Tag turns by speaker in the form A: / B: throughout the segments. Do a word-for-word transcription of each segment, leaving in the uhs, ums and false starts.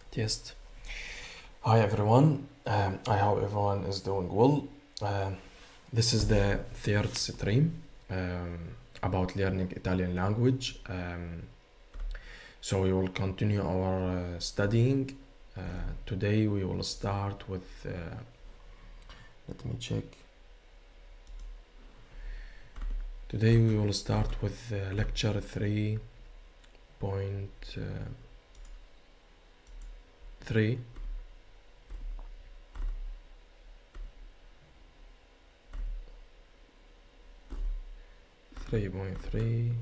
A: Test. Hi everyone. Um, I hope everyone is doing well. Um, this is the third stream um, about learning Italian language. Um, so we will continue our uh, studying. Uh, today we will start with. Uh, let me check. Today we will start with uh, lecture three point three. three point three.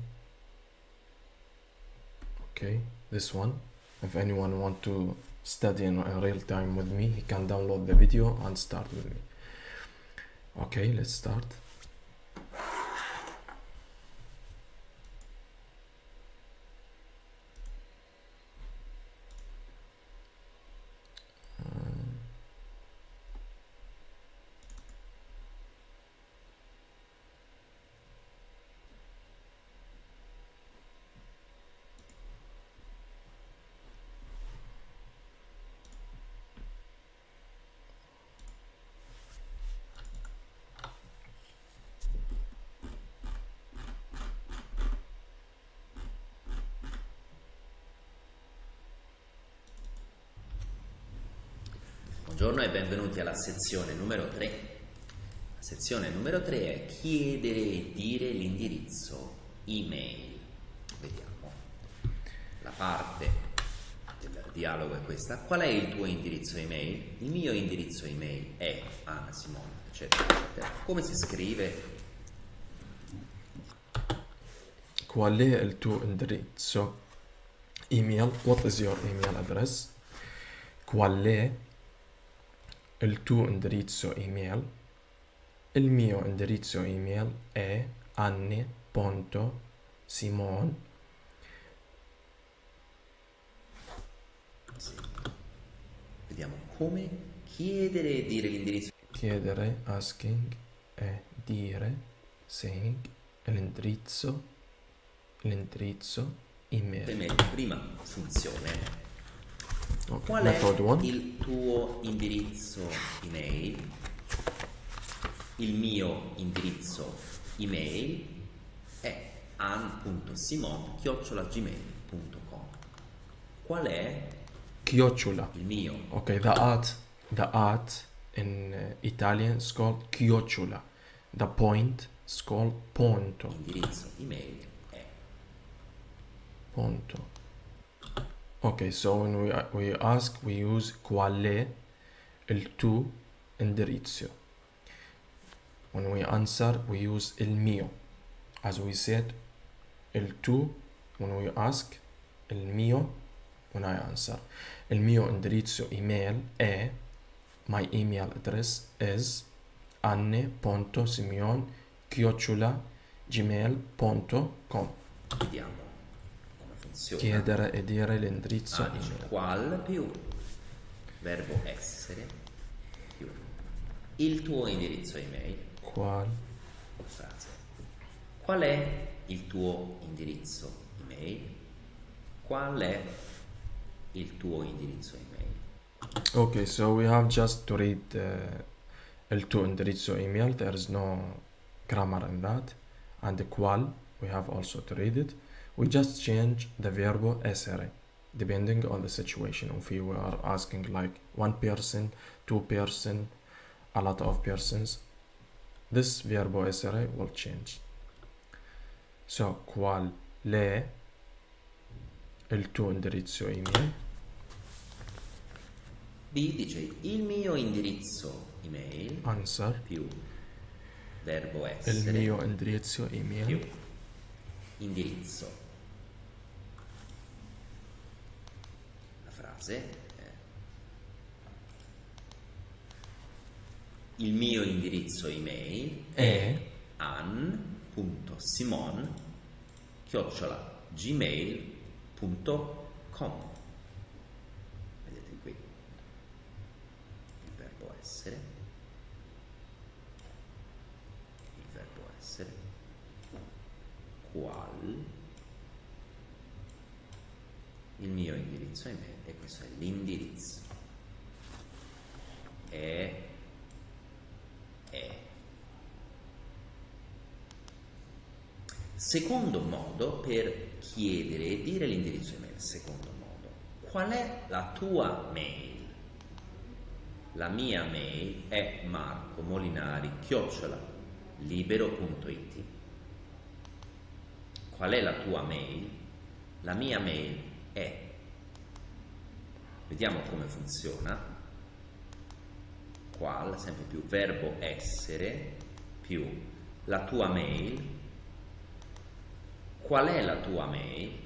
A: Okay, this one. If anyone want to study in, in real time with me, he can download the video and start with me. Okay, let's start.
B: Buongiorno e benvenuti alla sezione numero tre. La sezione numero tre è chiedere e dire l'indirizzo email. Vediamo. La parte del dialogo è questa. Qual è il tuo indirizzo email? Il mio indirizzo email è Anna Simone, eccetera, eccetera. Come si scrive?
A: Qual è il tuo indirizzo email? What is your email address? Qual è il tuo indirizzo email? Il mio indirizzo email è anne.simon.
B: Sì. Vediamo come chiedere e dire l'indirizzo.
A: Chiedere, asking, e dire, saying, l'indirizzo, l'indirizzo email.
B: email. Prima funzione.
A: Okay.
B: Qual
A: Method
B: è
A: one.
B: il tuo indirizzo email? Il mio indirizzo email è an.simon chiocciola gmail punto com. Qual è
A: Chiocciola.
B: il mio?
A: Okay, the at, the at in uh, Italian is called chiocciola. The point is called ponto.
B: Indirizzo email è
A: Ponto. Okay, so when we, we ask, we use qual è il tuo indirizzo. When we answer, we use il mio. As we said, il tuo when we ask, il mio when I answer. Il mio indirizzo email è, my email address is anne.simeon chiocciola gmail punto com.
B: Vediamo come funziona.
A: Chiedere e dire l'indirizzo
B: Ah, dice
A: email.
B: qual più verbo essere più il tuo indirizzo email.
A: Qual?
B: Frase. Qual è il tuo indirizzo email? Qual è il tuo indirizzo email?
A: Okay, so we have just to read uh, il tuo indirizzo email. There is no grammar in that. And the qual, we have also to read it. We just change the verbo essere depending on the situation. If we are asking like one person, two person, a lot of persons, this verbo essere will change. So, qual è il tuo indirizzo email?
B: B dice il mio indirizzo email
A: Answer.
B: più verbo
A: Il
B: essere
A: mio indirizzo email.
B: più indirizzo. La frase è il mio indirizzo email è an.simon chiocciola gmail punto com. Vedete qui il verbo essere, il verbo essere, qual, il il mio indirizzo email, e questo è l'indirizzo. E, e. Secondo modo per chiedere e dire l'indirizzo email. Secondo modo, qual è la tua mail? La mia mail è marco molinari chiocciola libero punto it. Qual è la tua mail? La mia mail è. Vediamo come funziona. Qual, sempre più verbo essere, più la tua mail. Qual è la tua mail?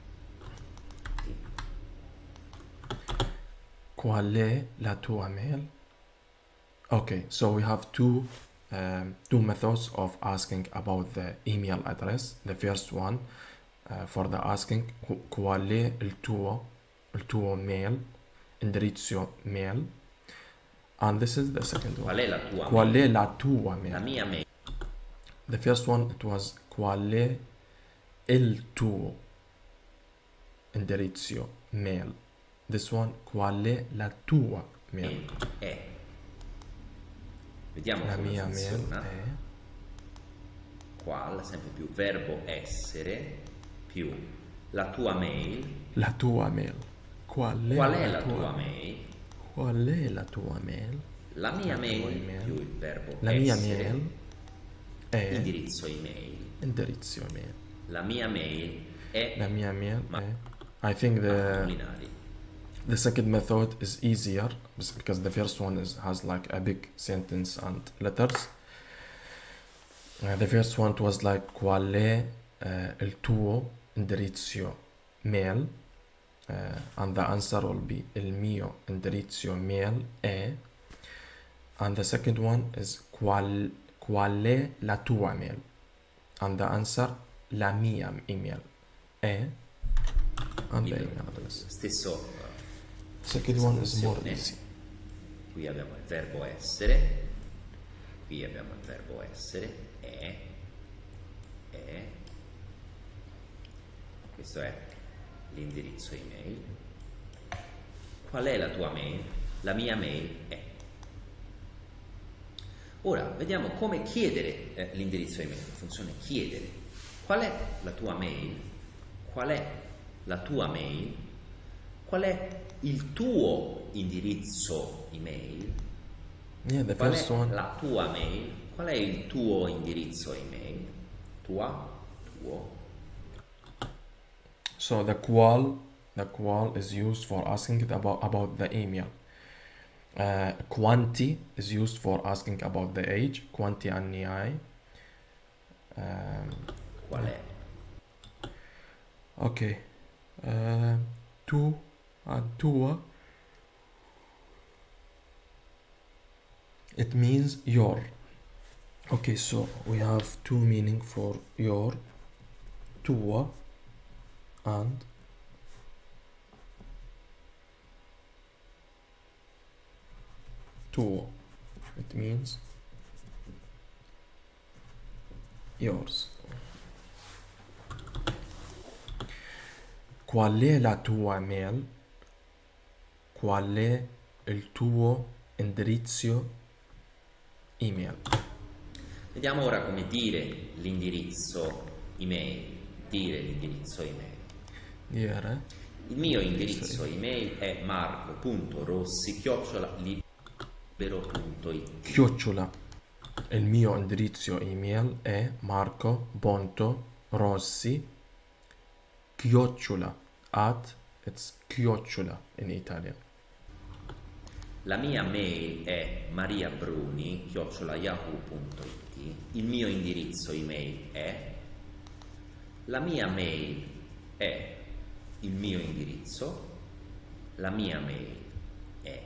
A: Qual è la tua mail? Okay, so we have two um, two methods of asking about the email address. The first one uh, for the asking qu- qual è il tuo il tuo mail, indirizzo mail, and this is the second one.
B: Qual è la tua
A: Qual
B: mail?
A: è la tua mail?
B: La mia mail.
A: The first one it was qual è il tuo indirizzo mail. This one qual è la tua mail?
B: È. Vediamo
A: La
B: come
A: mia
B: funziona.
A: mail è
B: Qual, sempre più verbo essere, più la tua mail.
A: la tua mail. Qual è,
B: Qual è
A: la,
B: la
A: tua,
B: tua mail?
A: Qual è la tua mail?
B: La mia
A: La tua
B: mail,
A: email.
B: più il verbo
A: La mia
B: essere,
A: mail è
B: indirizzo email.
A: indirizzo mail.
B: La mia mail è
A: La mia mail
B: Ma-
A: è I think
B: Marco
A: the
B: Molinari.
A: the second method is easier because the first one is has like a big sentence and letters. Uh, the first one was like qual è uh, il tuo indirizzo mail, uh, and the answer will be il mio indirizzo mail è, and the second one is qual, qual è la tua mail, and the answer la mia email è, and the email address.
B: Stesso,
A: Second one is more
B: funzione.
A: easy.
B: Qui abbiamo il verbo essere, qui abbiamo il verbo essere, è, è, questo è l'indirizzo email. Qual è la tua mail? La mia mail è. Ora vediamo come chiedere eh, l'indirizzo email. Funzione chiedere. Qual è la tua mail? Qual è la tua mail? Qual è il tuo indirizzo email?
A: Yeah, the
B: Qual
A: first
B: è
A: one.
B: la tua mail? Qual è il tuo indirizzo email? Tua, tuo.
A: So the qual, the qual is used for asking it about about the email. Uh, quanti is used for asking about the age. Quanti anni hai? Um,
B: Qual è?
A: okay. Uh, tu and tua. It means your. Okay, so we have two meaning for your, tua, and tuo. It means yours. Qual è la tua mail? Qual è il tuo indirizzo email?
B: Vediamo ora come dire l'indirizzo email. Dire l'indirizzo email.
A: Dire
B: Il mio indirizzo email è marco.rossi chiocciola libero punto it.
A: chiocciola. Il mio indirizzo email è marco.rossi chiocciola at it's chiocciola in Italian.
B: La mia mail è mariabruni chiocciola yahoo punto it. Il mio indirizzo email è. La mia mail è il mio indirizzo. La mia mail è.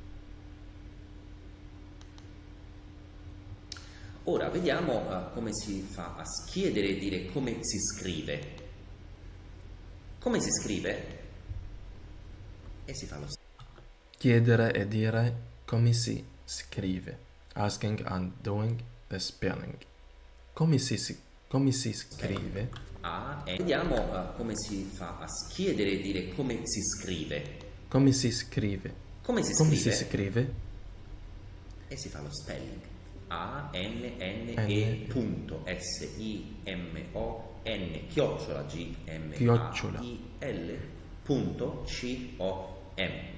B: Ora vediamo uh, come si fa a chiedere e dire come si scrive. Come si scrive? E si fa lo stesso.
A: Chiedere e dire come si scrive. Asking and doing the spelling. Come si, si- come si scrive?
B: A, N. Vediamo uh, come si fa a chiedere e dire come si scrive.
A: Come si scrive?
B: Come si
A: Come
B: scrive?
A: si scrive?
B: E si fa lo spelling. A, N, N,
A: N,
B: E, punto, S, I, M, O, N, chiocciola, G, M,
A: Chiocciola.
B: A, I, L, punto, C, O, M.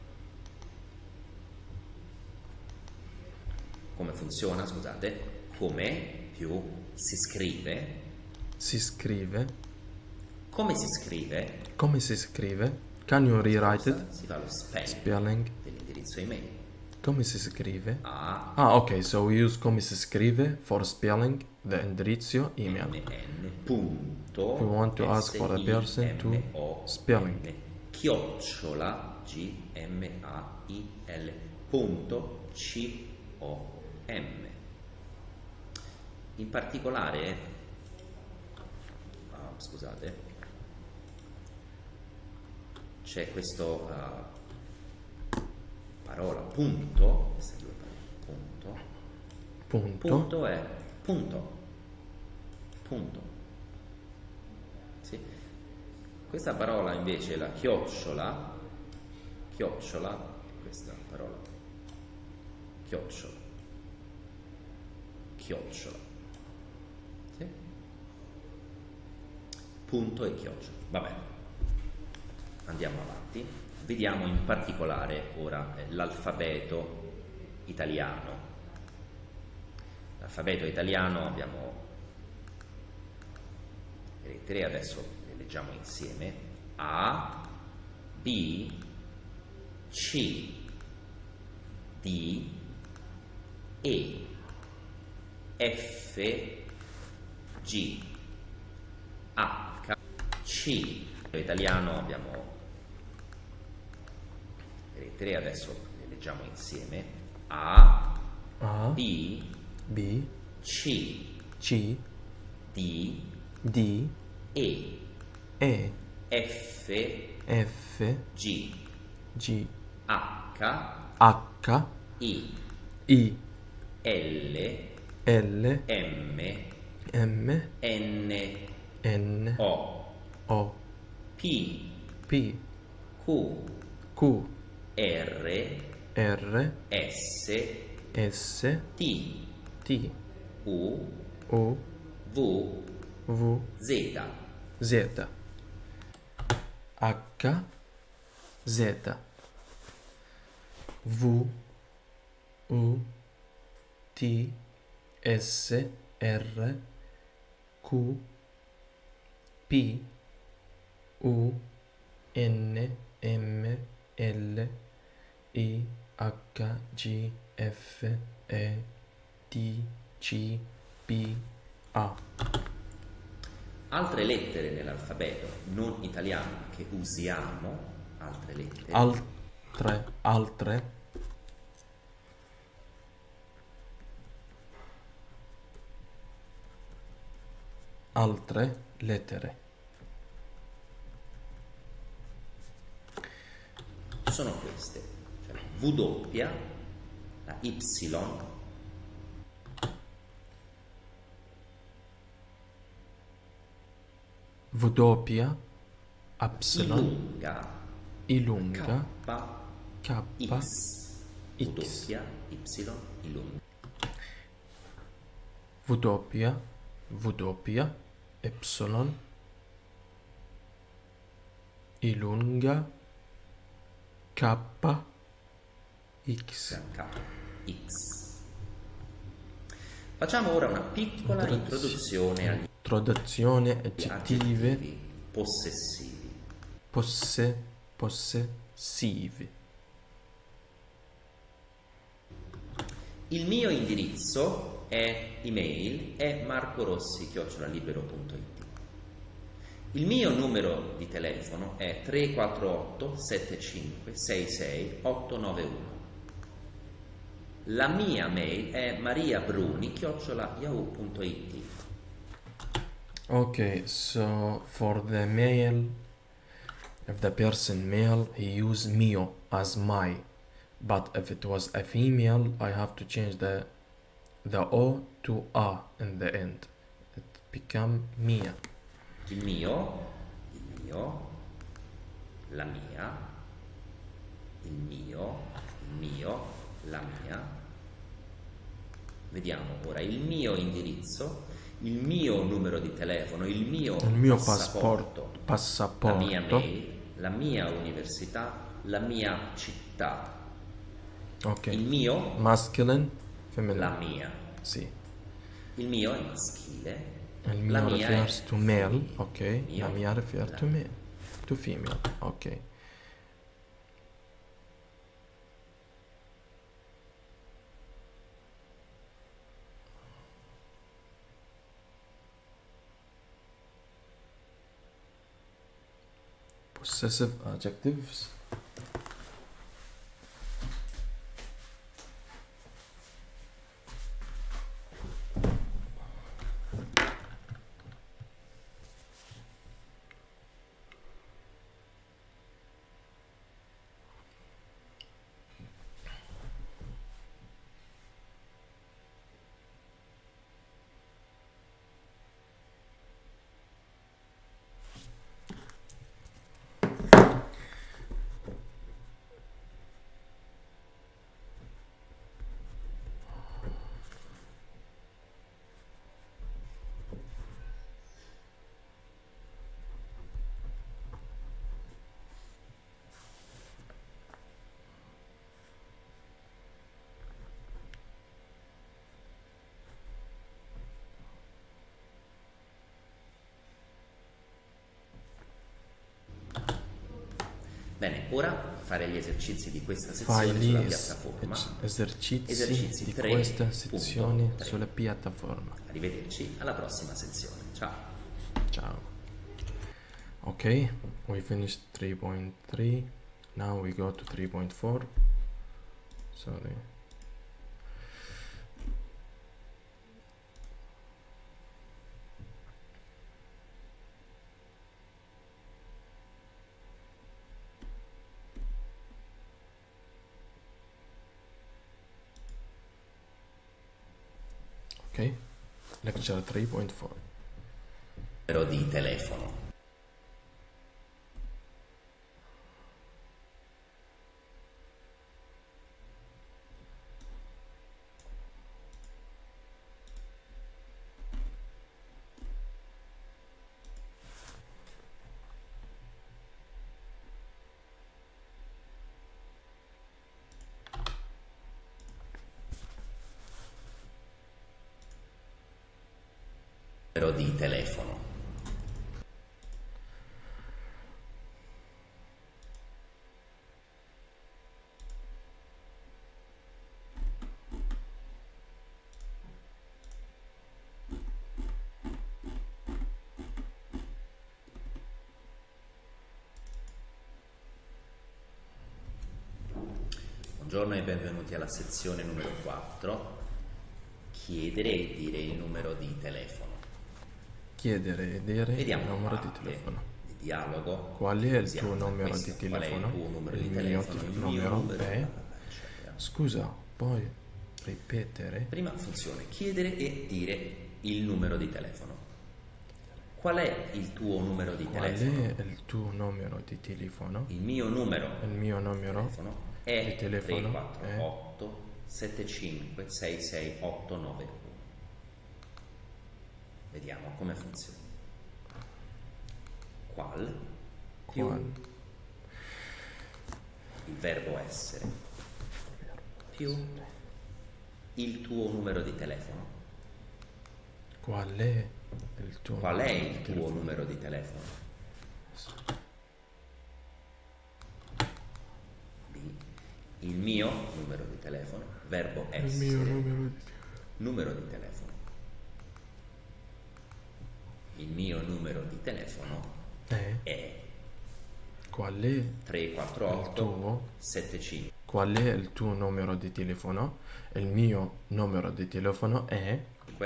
B: Come funziona, scusate? Come più si scrive.
A: Si scrive.
B: Come si scrive?
A: Come si scrive? Can you rewrite it?
B: Si fa lo spelling,
A: Spelling.
B: dell'indirizzo email.
A: Come si scrive?
B: A,
A: Ah, ok, so we use come si scrive for spelling the indirizzo email.
B: N, N, punto,
A: We want to ask for the
B: S, I,
A: person
B: M,
A: to
B: O,
A: spelling.
B: N, chiocciola, G, M, A, I, L, punto, C, O, M. In particolare, ah, scusate, c'è questo uh, parola punto, queste due parole, punto,
A: Punto.
B: punto è punto, punto. Sì. Questa parola invece, la chiocciola, chiocciola, questa parola, chiocciola, chiocciola, sì? Punto e chiocciola. Va bene, andiamo avanti. Vediamo in particolare ora eh, l'alfabeto italiano. L'alfabeto italiano abbiamo le lettere, adesso le leggiamo insieme. A, B, C, D, E, F, G, H, C. L'italiano abbiamo le lettere, adesso le leggiamo insieme. A,
A: A,
B: B,
A: B,
B: C,
A: C,
B: D,
A: D,
B: E,
A: E,
B: F,
A: F,
B: G,
A: G,
B: H,
A: H,
B: I,
A: I,
B: L,
A: L,
B: M,
A: M,
B: N,
A: N,
B: O,
A: O,
B: P,
A: P,
B: Q,
A: Q,
B: R,
A: R,
B: S,
A: S,
B: T,
A: T,
B: U,
A: U,
B: V,
A: V,
B: Z.
A: Z, H, Z, V, U, T, S, R, Q, P, U, N, M, L, I, H, G, F, E, D, C, P, A.
B: Altre lettere nell'alfabeto non italiano che usiamo, altre lettere.
A: Altre, altre. Altre lettere.
B: Sono queste, cioè W, la Y,
A: W,
B: I
A: Y,
B: lunga,
A: I lunga,
B: K,
A: K,
B: X, W,
A: X,
B: Y, I lunga,
A: W, W, Y, I lunga, K, X.
B: K, X. Facciamo ora una piccola introduzione agli
A: Introduzione, aggettive,
B: aggettivi possessivi.
A: posse, possessivi.
B: Il mio indirizzo è email è marcorossi chiocciola libero punto it. Il mio numero di telefono è tre quattro otto sette cinque sei sei otto nove uno. La mia mail è mariabruni chiocciola yahoo punto it.
A: Okay, so for the male, if the person male, he use mio as my, but if it was a female, I have to change the the o to a in the end. It become mia.
B: G il mio, il mio, la mia, il mio, il mio, la mia. Vediamo ora il mio indirizzo, il mio numero di telefono, il mio,
A: il mio
B: passaporto,
A: passaporto, passaporto,
B: la mia mail, la mia università, la mia città.
A: ok,
B: Il mio,
A: masculine, femminile,
B: la mia.
A: sì,
B: Il mio è maschile,
A: il
B: la
A: mio
B: mia
A: refers
B: è
A: to male,
B: femminile.
A: ok,
B: Il mio,
A: la mia refers
B: la
A: to
B: mia.
A: male, to female, ok. Possessive adjectives.
B: Bene, ora fare gli esercizi di questa sezione
A: Fai
B: sulla
A: gli
B: piattaforma.
A: esercizi,
B: Esercizi
A: di
B: tre
A: questa
B: punto
A: sezione
B: tre.
A: sulla piattaforma.
B: Arrivederci alla prossima sezione. Ciao.
A: Ciao. Ok, we finished three point three. Now we go to three point four. Sorry. Ok, lecture three point four.
B: Numero di telefono. Numero di telefono. Buongiorno e benvenuti alla sezione numero quattro. Chiedere e dire il numero di telefono.
A: Chiedere e dire
B: Vediamo
A: il numero
B: parte
A: di telefono.
B: di dialogo.
A: Qual è il
B: Usiamo
A: tuo numero
B: questo.
A: di telefono?
B: Qual è il tuo numero
A: Il
B: di
A: mio
B: telefono?
A: te-
B: Il mio
A: numero
B: numero
A: è...
B: eccetera.
A: Scusa, puoi ripetere?
B: Prima funzione, chiedere e dire il numero di telefono. Qual è il tuo numero di
A: Qual
B: telefono?
A: è il tuo numero di telefono?
B: Il mio numero
A: Il mio numero
B: telefono
A: di
B: è
A: telefono
B: tre quattro
A: è...
B: otto sette cinque sei sei otto nove uno. Vediamo come funziona. Qual più
A: Qual?
B: il verbo essere più il tuo numero di telefono.
A: Qual è il tuo
B: Qual è
A: numero
B: il
A: di
B: tuo
A: telefono?
B: numero di telefono? B. Il mio numero di telefono, verbo
A: Il
B: essere,
A: mio numero di
B: numero di telefono. Il mio numero di telefono
A: è...
B: è
A: Qual è
B: tre quattro
A: il
B: otto
A: tuo?
B: sette cinque.
A: Qual è il tuo numero di telefono? Il mio numero di telefono è...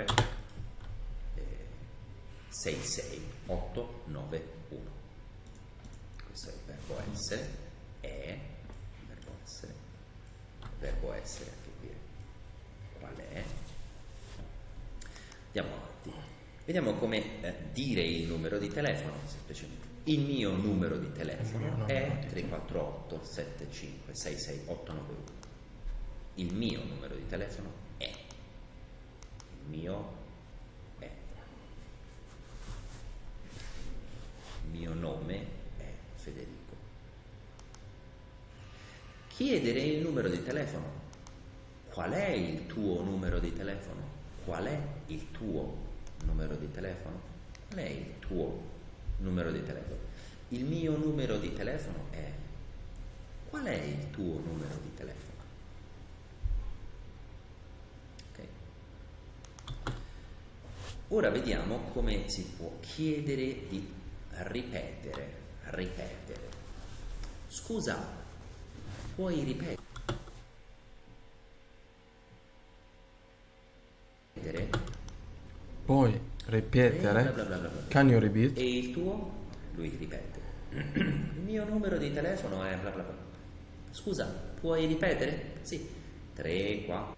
B: sei sei otto nove uno. Questo è il verbo essere, è, verbo essere, verbo essere anche qui. Qual è? Andiamo avanti. Vediamo come eh, dire il numero di telefono, semplicemente. Il mio numero di telefono
A: no, no,
B: è
A: no,
B: tre quattro otto sette cinque sei sei otto nove uno. Il mio numero di telefono è. Il mio è. Il mio nome è Federico. Chiedere il numero di telefono. Qual è il tuo numero di telefono? Qual è il tuo numero di telefono? Qual è il tuo numero di telefono? Il mio numero di telefono è. Qual è il tuo numero di telefono? Ok. Ora vediamo come si può chiedere di ripetere, ripetere. Scusa, puoi ripetere?
A: Puoi ripetere?
B: Bla bla bla bla bla.
A: Can you repeat?
B: E il tuo? Lui ripete. Il mio numero di telefono è bla bla bla. Scusa, puoi ripetere? Sì. tre, quattro.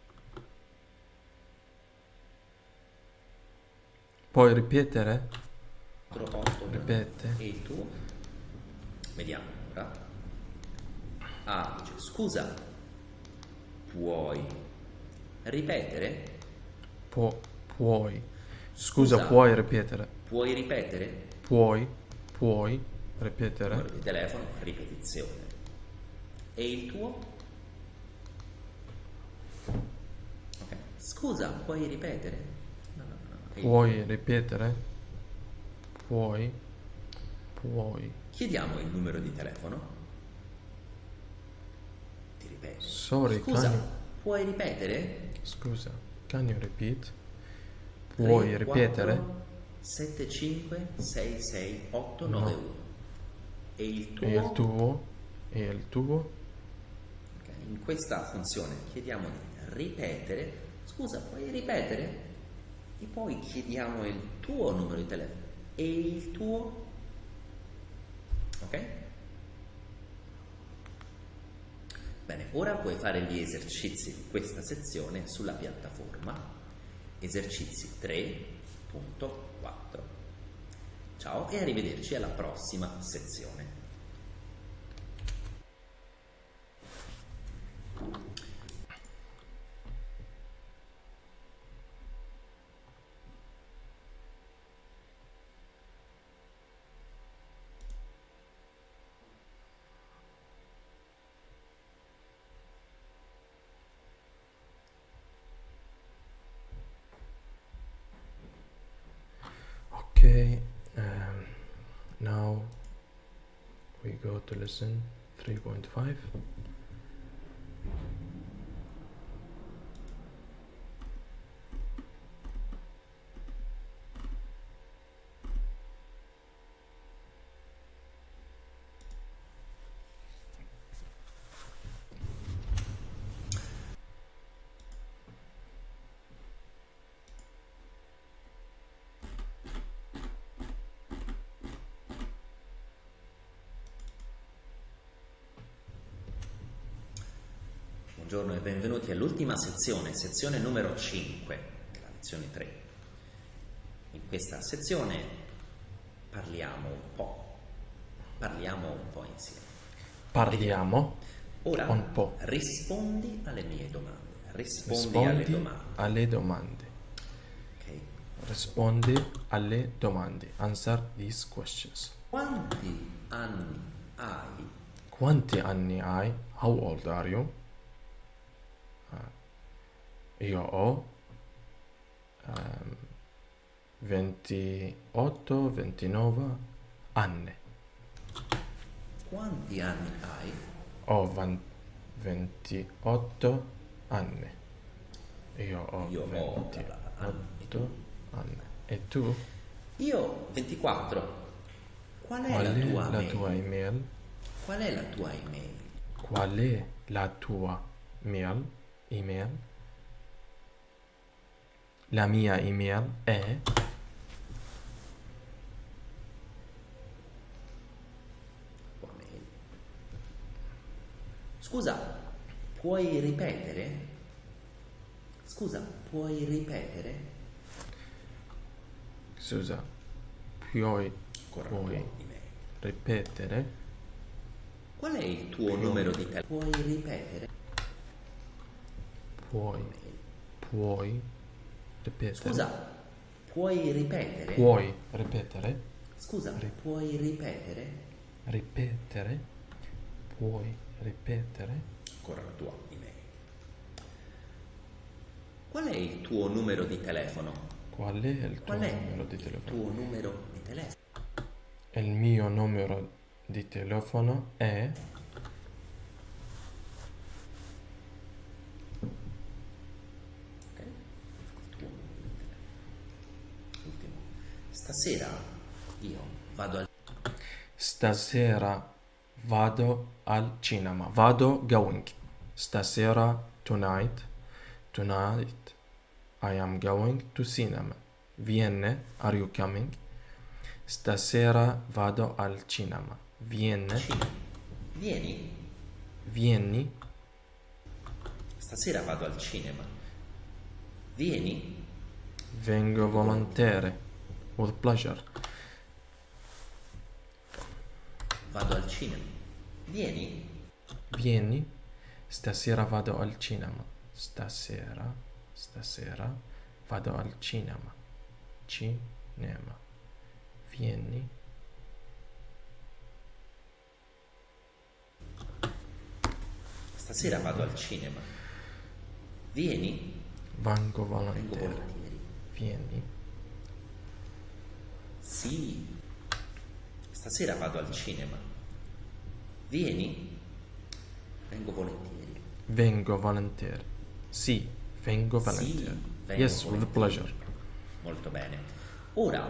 A: Puoi ripetere?
B: otto.
A: Ripete.
B: E il tuo? Vediamo ora. Ah, dice scusa, puoi ripetere?
A: Pu- puoi. Scusa,
B: Scusa.
A: puoi ripetere?
B: Puoi ripetere?
A: Puoi, puoi ripetere?
B: Numero di telefono, ripetizione. E il tuo? Ok. Scusa, puoi ripetere? No, no, no. E il
A: Puoi ripetere? Puoi, puoi.
B: Chiediamo il numero di telefono. Ti ripeto.
A: Sorry,
B: Scusa,
A: can you...
B: puoi ripetere?
A: Scusa, can you repeat? Puoi ripetere?
B: sette cinque sei sei otto nove uno. E il tuo?
A: E il tuo? E il tuo?
B: Ok, in questa funzione chiediamo di ripetere. Scusa, puoi ripetere? E poi chiediamo il tuo numero di telefono. E il tuo? Ok? Bene, ora puoi fare gli esercizi di questa sezione sulla piattaforma. Esercizi tre punto quattro. Ciao e arrivederci alla prossima sezione.
A: Okay, um, now we go to lesson three point five.
B: Buongiorno e benvenuti all'ultima sezione, sezione numero cinque della lezione tre. In questa sezione parliamo un po', parliamo un po' insieme.
A: Parliamo
B: Ora
A: un po'.
B: rispondi alle mie domande. Rispondi,
A: Rispondi
B: alle domande.
A: alle domande.
B: Ok.
A: Rispondi alle domande. Answer these questions.
B: Quanti anni hai?
A: Quanti anni hai? How old are you? Uh, io ho um, ventotto ventinove anni.
B: Quanti anni hai?
A: Ho van- ventotto anni. Io ho
B: Io ho
A: ventotto anni. E tu?
B: Io ventiquattro. Qual è
A: Qual
B: la
A: è
B: tua
A: la
B: mail?
A: tua email?
B: Qual è la tua email?
A: Qual è la tua mail? Email? La mia email è
B: Tua mail. Scusa, puoi ripetere? Scusa, puoi ripetere?
A: Scusa, puoi,
B: Ancora la
A: puoi
B: tua email.
A: ripetere?
B: Qual è il tuo numero di telefono? Puoi ripetere?
A: Puoi, puoi ripetere?
B: Scusa, puoi ripetere?
A: Puoi ripetere?
B: Scusa, puoi ripetere?
A: Ripetere? Puoi ripetere?
B: Ancora la tua email. Qual è il tuo numero di telefono?
A: Qual è il tuo
B: Qual è
A: numero di
B: il
A: telefono?
B: tuo numero di telefono?
A: Il mio numero di telefono è...
B: Ok? Il tuo numero di telefono. Ultimo. Stasera io vado al...
A: Stasera vado al cinema. Vado, going. Stasera, tonight. Tonight, I am going to cinema. Viene, are you coming? Stasera vado al cinema. Viene,
B: cinema. Vieni?
A: vieni,
B: Stasera vado al cinema. Vieni?
A: vengo volentieri. With pleasure.
B: Vado al cinema. Vieni?
A: Vieni, stasera vado al cinema. Stasera, stasera vado al cinema. Cinema. Vieni.
B: Stasera vado al cinema. Vieni?
A: Vengo
B: Vengo
A: volentieri.
B: volentieri.
A: Vieni.
B: Sì. Stasera vado al cinema. Vieni? Vengo volentieri.
A: Vengo volentieri. Sì, vengo volentieri.
B: Sì, vengo
A: Yes, with
B: volentieri.
A: pleasure.
B: Molto bene. Ora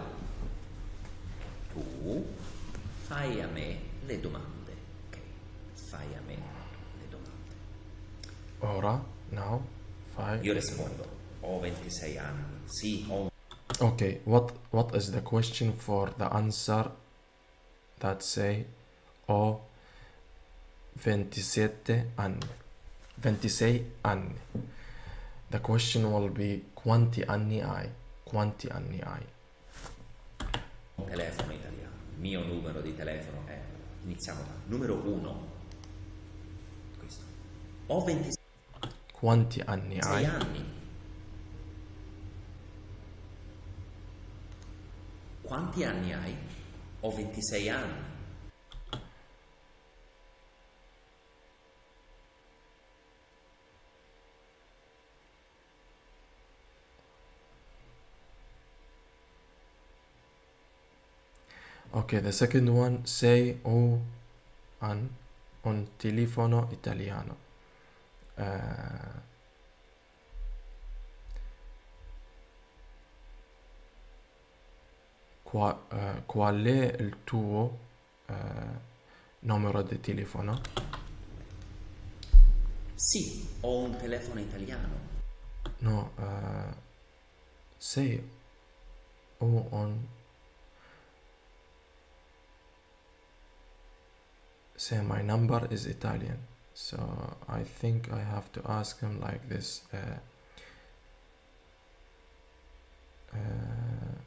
B: tu fai a me le domande. Ok? Fai a me le domande.
A: Ora, now, fai.
B: Io rispondo. Ho ventisei anni. Sì, ho un...
A: Okay, what what is the question for the answer that say ho ventisette anni? ventisei anni. The question will be quanti anni hai? Quanti anni hai?
B: un telefono italiano. Il mio numero di telefono è... Iniziamo da numero uno. Questo. Ho ventisei
A: Quanti anni hai?
B: anni. Quanti anni hai? Ho ventisei anni.
A: Okay, the second one say ho an un telefono italiano. Eh, qua- eh, qual è il tuo eh, numero di telefono?
B: Sì, ho un telefono italiano.
A: No, eh, say ho un say my number is Italian, so I think I have to ask him like this. Uh, uh,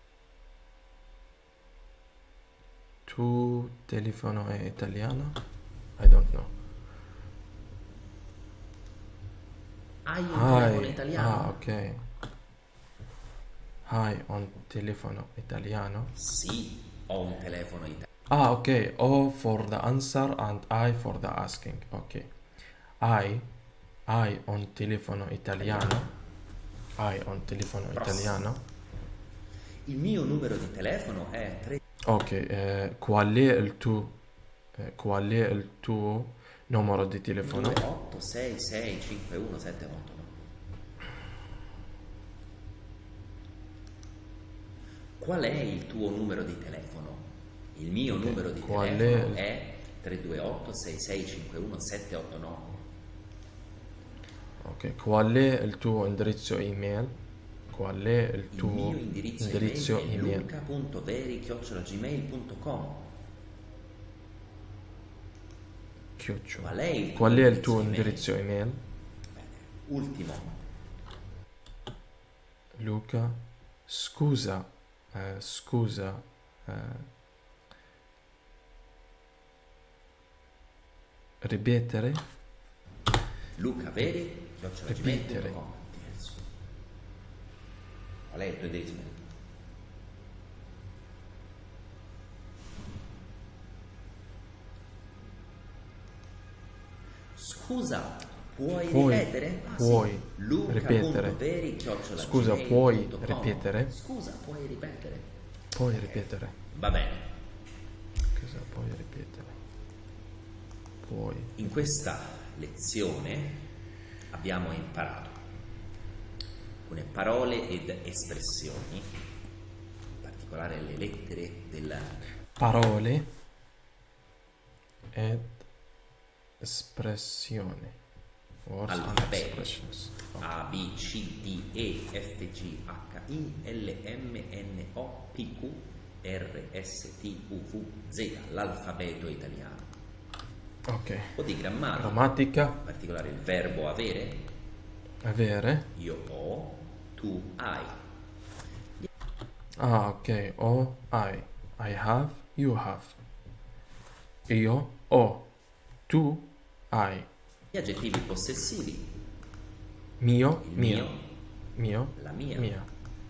A: tu telefono è italiano? I don't know.
B: Hai un telefono
A: Hi.
B: italiano?
A: Ah, ok. Hi, un telefono italiano?
B: Sì, ho un telefono italiano.
A: Ah, ok. O for the answer and I for the asking. Ok. I, I un telefono italiano. I un telefono
B: Prossimo.
A: italiano.
B: Il mio numero di telefono è tre...
A: Ok, eh, qual è il tuo, eh, qual è il tuo numero di telefono?
B: due otto sei sei cinque uno sette otto nove. Qual è il tuo numero di telefono? Il mio
A: Ok,
B: numero di
A: qual
B: telefono
A: è-
B: è tre due otto sei sei cinque uno sette otto nove.
A: Ok, qual è il tuo indirizzo email? Qual è il
B: Il
A: tuo
B: mio indirizzo,
A: indirizzo
B: email è
A: email?
B: luca punto veri chiocciola gmail punto com.
A: Chiocciola.
B: Qual è il tuo
A: Qual è il tuo
B: indirizzo
A: indirizzo email?
B: Bene. Ultimo.
A: Luca, scusa, eh, scusa, eh, ripetere,
B: Luca Veri, chiocciola gmail punto
A: ripetere,
B: com. Qual è il tuo indirizzo? Scusa, puoi,
A: Puoi-
B: ripetere? Ah,
A: puoi
B: sì. Luca
A: ripetere.
B: punto veri, chiocciola
A: Scusa,
B: gmail
A: puoi
B: punto com.
A: ripetere?
B: Scusa, puoi ripetere?
A: puoi ripetere,
B: Va bene.
A: cosa puoi ripetere? Puoi,
B: In questa lezione abbiamo imparato alcune parole ed espressioni, in particolare le lettere del
A: parole ed espressione, words and
B: alfabeto
A: expressions.
B: A, B, C, D, E, F, G, H, I, L, M, N, O, P, Q, R, S, T, U, V, Z, l'alfabeto italiano.
A: Ok,
B: Un po' di grammatica,
A: grammatica,
B: in particolare il verbo avere,
A: avere,
B: io ho, tu hai.
A: ah ok, ho, I, I have, you have, io ho, tu hai,
B: Gli aggettivi possessivi,
A: mio,
B: il
A: mia,
B: mio,
A: mio,
B: la mia,
A: mia,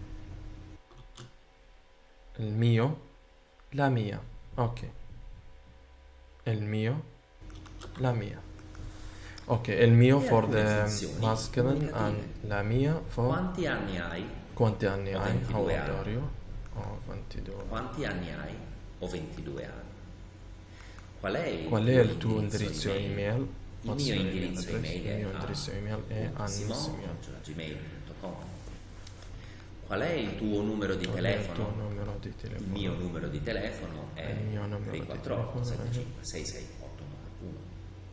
A: il mio, la mia, ok, il mio, la mia, ok, il mio
B: E
A: for
B: alcune
A: the
B: funzioni
A: masculine
B: comunicative.
A: and la mia for
B: Quanti anni hai?
A: quanti anni
B: Ho
A: hai? How
B: ventidue
A: old
B: anni.
A: are you? Ho ventidue.
B: Quanti anni hai? Ho ventidue anni. Qual è il
A: Qual
B: tuo
A: è il tuo indirizzo
B: email?
A: email?
B: Il
A: What's
B: mio
A: your
B: indirizzo
A: address?
B: email
A: Il
B: è
A: mio indirizzo email è
B: simone
A: annissimio.
B: chiocciola gmail punto com. Qual è il tuo numero di
A: Qual è il tuo
B: telefono?
A: numero di
B: Il
A: telefono?
B: mio numero di telefono è
A: Il mio numero
B: tre
A: di
B: quattro otto
A: telefono
B: sette
A: è-
B: cinque sei sei otto nove uno.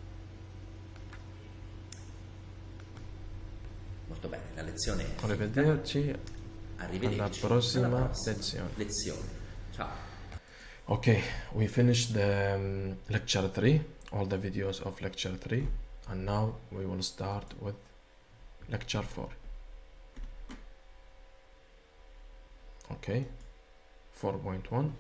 B: Molto bene, la lezione è finita.
A: Arrivederci.
B: Arrivederci
A: alla prossima
B: alla prossima
A: lezione.
B: lezione. Ciao.
A: Okay, we finished the um, lecture three, all the videos of lecture three, and now we will start with lecture four. Okay, four point one.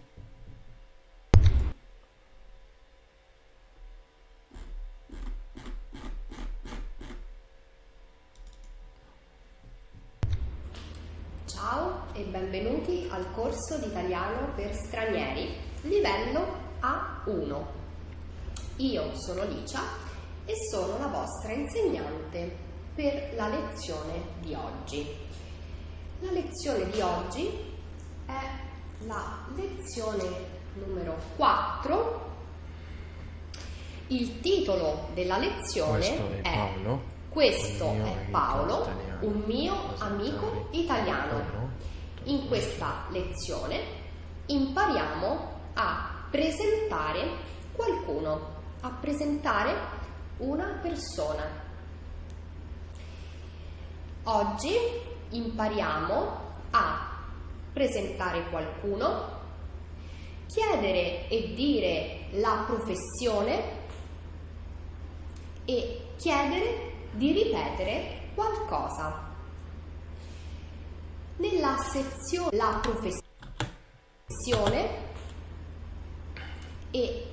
C: Ciao e benvenuti al corso di italiano per stranieri, livello A uno. Io sono Licia e sono la vostra insegnante per la lezione di oggi. La lezione di oggi è la lezione numero quattro. Il titolo della lezione
A: Questo è Paolo.
C: Questo
A: un mio
C: è
A: amico
C: Paolo,
A: italiano.
C: un mio
A: Presentare
C: amico italiano.
A: Paolo.
C: In questa lezione impariamo a presentare qualcuno, a presentare una persona. Oggi impariamo a presentare qualcuno, chiedere e dire la professione e chiedere di ripetere qualcosa. Nella sezione la professione e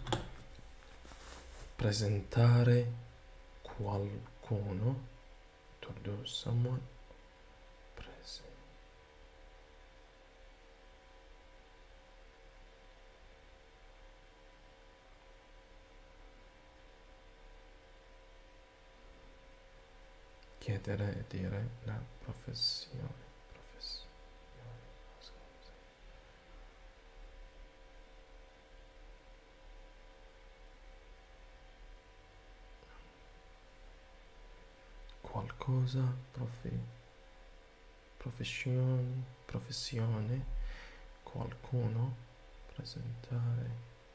A: Presentare qualcuno. To do someone. Present. Chiedere e dire la professione. Professione. Scusa. Qualcosa, profi, professione, professione, qualcuno, presentare,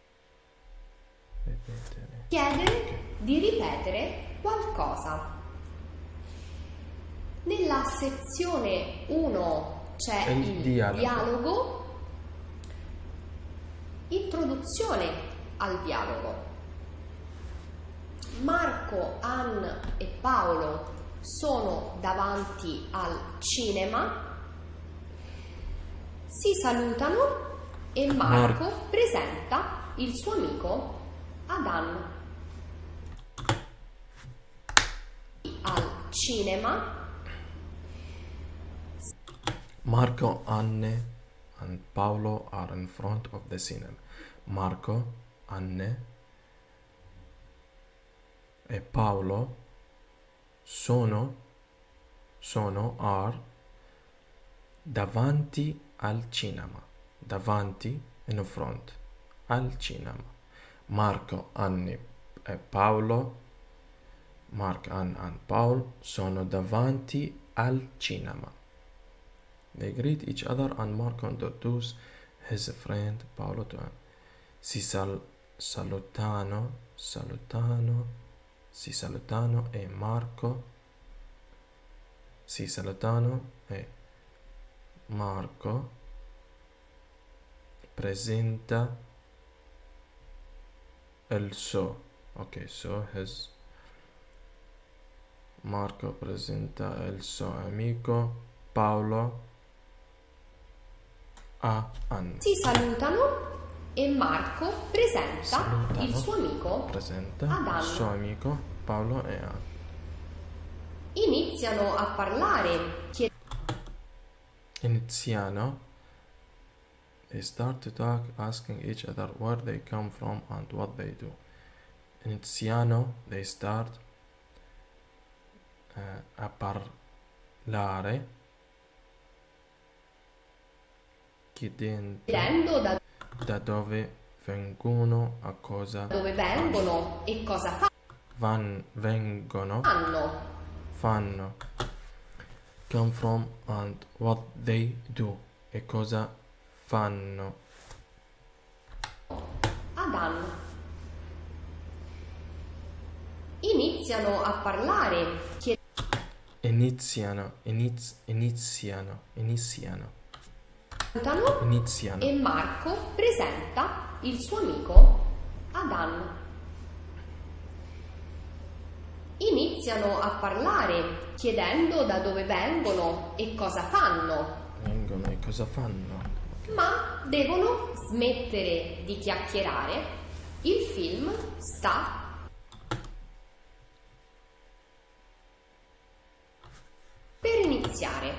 A: ripetere.
C: chiedere di ripetere qualcosa. Nella sezione uno c'è
A: Il
C: il
A: dialogo.
C: dialogo, introduzione al dialogo. Marco, Ann e Paolo sono davanti al cinema. Si salutano e Marco Mar- presenta il suo amico Adan. Al cinema.
A: Marco, Anne and Paolo are in front of the cinema. Marco, Anne e Paolo sono, sono, are davanti al cinema. Davanti, in front, al cinema. Marco, Anne e Paolo, Mark, Anne and Paul sono davanti al cinema. They greet each other and Marco introduces his friend Paolo to him. Si sal- salutano, salutano, si salutano e Marco, si salutano e Marco presenta il suo, ok, so his, Marco presenta il suo amico Paolo a Anne.
C: Si salutano e Marco presenta
A: Salutano,
C: il suo amico
A: presenta
C: ad
A: il
C: Anne.
A: suo amico Paolo e Anne.
C: Iniziano a parlare, chied-
A: Iniziano. They start to talk, asking each other where they come from and what they do. Iniziano, they start eh, a parlare, chiedendo
C: chiedendo da
A: da dove vengono, a cosa
C: dove vengono e cosa
A: van, vengono,
C: fanno.
A: fanno, come from and what they do, e cosa fanno.
C: Adan. Iniziano a parlare,
A: Iniziano, iniz, iniziano, iniziano,
C: chiedendo
A: iniziano.
C: e Marco presenta il suo amico Adan. Iniziano a parlare, chiedendo da dove vengono e cosa fanno,
A: Vengono e cosa fanno.
C: ma devono smettere di chiacchierare. Il film sta per iniziare,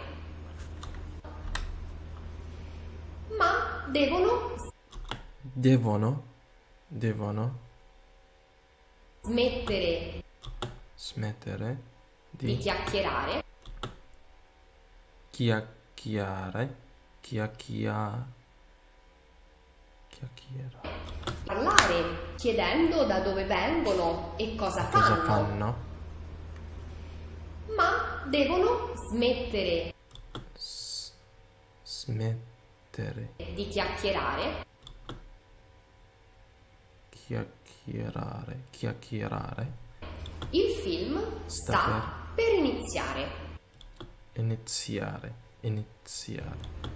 C: ma devono
A: Devono, devono
C: smettere
A: smettere
C: di
A: di
C: chiacchierare.
A: chiacchierare, chiacchia, chiacchierare.
C: Parlare, chiedendo da dove vengono e cosa
A: Cosa
C: fanno,
A: fanno?
C: ma devono smettere
A: S- smettere,
C: di chiacchierare.
A: chiacchierare, chiacchierare,
C: Il film
A: Sta
C: sta per iniziare.
A: iniziare, iniziare.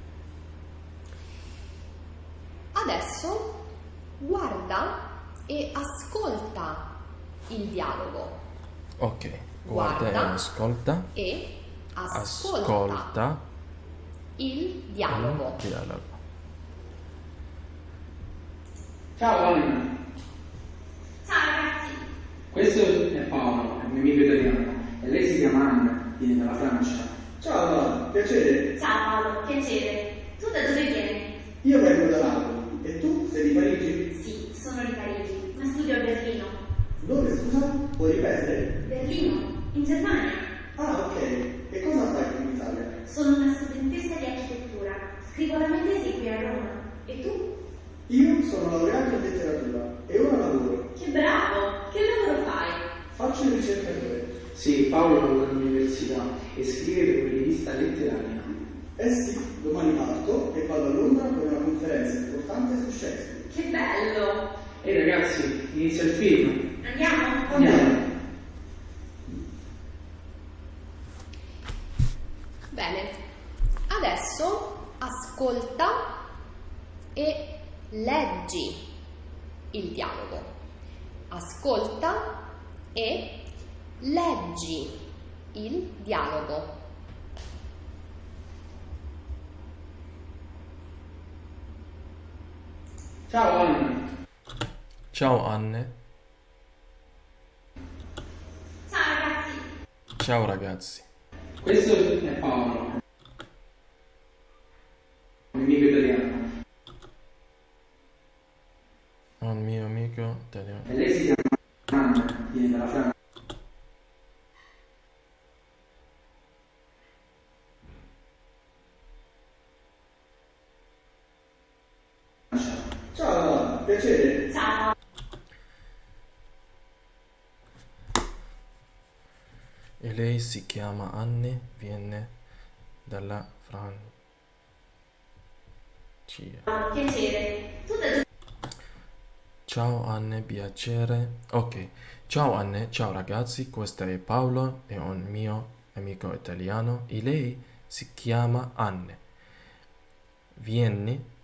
C: Adesso guarda e ascolta il dialogo.
A: Ok, guarda,
C: Guarda.
A: e ascolta,
C: E ascolta,
A: ascolta
C: il dialogo.
A: il dialogo.
D: Ciao Anna,
E: Ciao ragazzi,
D: questo è Paolo, è il mio amico italiano, e lei si chiama Anna, viene dalla Francia.
F: Ciao Anna, piacere.
E: ciao Paolo, piacere. Tu da dove vieni?
F: Io vengo da Napoli e tu sei di Parigi?
E: Sì, sono di Parigi, ma studio a Berlino.
F: Dove scusa? Puoi ripetere?
E: Berlino, in Germania.
F: Ah, ok. E cosa fai qui in Italia?
E: Sono una studentessa di architettura. Scrivo la mia tesi qui a Roma. E tu?
F: Io sono laureato in letteratura e ora lavoro.
E: Che bravo! Che lavoro fai?
F: Faccio il ricercatore.
D: Sì, Paolo lavora all'università e scrive per una rivista letteraria.
F: Eh sì, domani parto e vado a Londra per una conferenza importante su Shakespeare.
E: Che bello!
D: Ehi ragazzi, inizia il film.
E: Andiamo?
D: Andiamo.
C: Bene, adesso ascolta e leggi il dialogo. Ascolta e leggi il dialogo.
D: Ciao Anna.
A: Ciao Anne.
E: Ciao ragazzi.
A: Ciao ragazzi.
D: Questo è Paolo, un amico italiano.
A: Un mio amico italiano.
D: E lei si chiama Anna, viene dalla Francia.
F: Ciao Anna, piacere.
E: Ciao.
A: E lei si chiama Anne, viene dalla Francia.
E: Piacere. Tu da dove?
A: Ciao Anne, piacere. Ok. Ciao Anne, ciao ragazzi, questo è Paolo, è un mio amico italiano e lei si chiama Anne. Vieni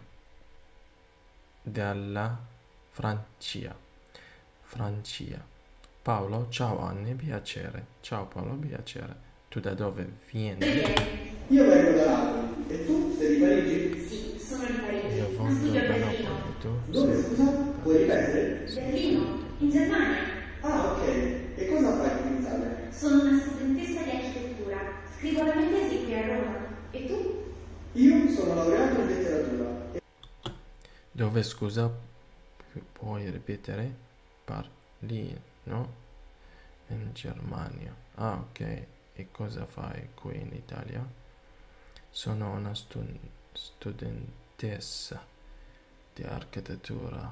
A: dalla Francia. Francia. Paolo, ciao Anne, piacere. Ciao Paolo, piacere. Tu da dove vieni?
E: Vieni.
F: Io vengo da Napoli e tu sei di Parigi?
E: Sì, sono di Parigi.
A: Io
E: Ma
A: vengo
E: studio a
A: da
E: Berlino.
A: Napoli, tu?
F: Dove,
A: Sì.
F: scusa? Puoi ripetere?
E: Berlino, in Germania.
F: Ah, ok. E cosa fai qui in Italia?
E: Sono una studentessa di architettura. Scrivo la mia tesi qui a Roma. E tu?
F: Io sono laureato in letteratura. E
A: Dove, scusa, pu- puoi ripetere? Parli, no? In Germania. Ah, ok. E cosa fai qui in Italia? Sono una stu- studentessa di architettura.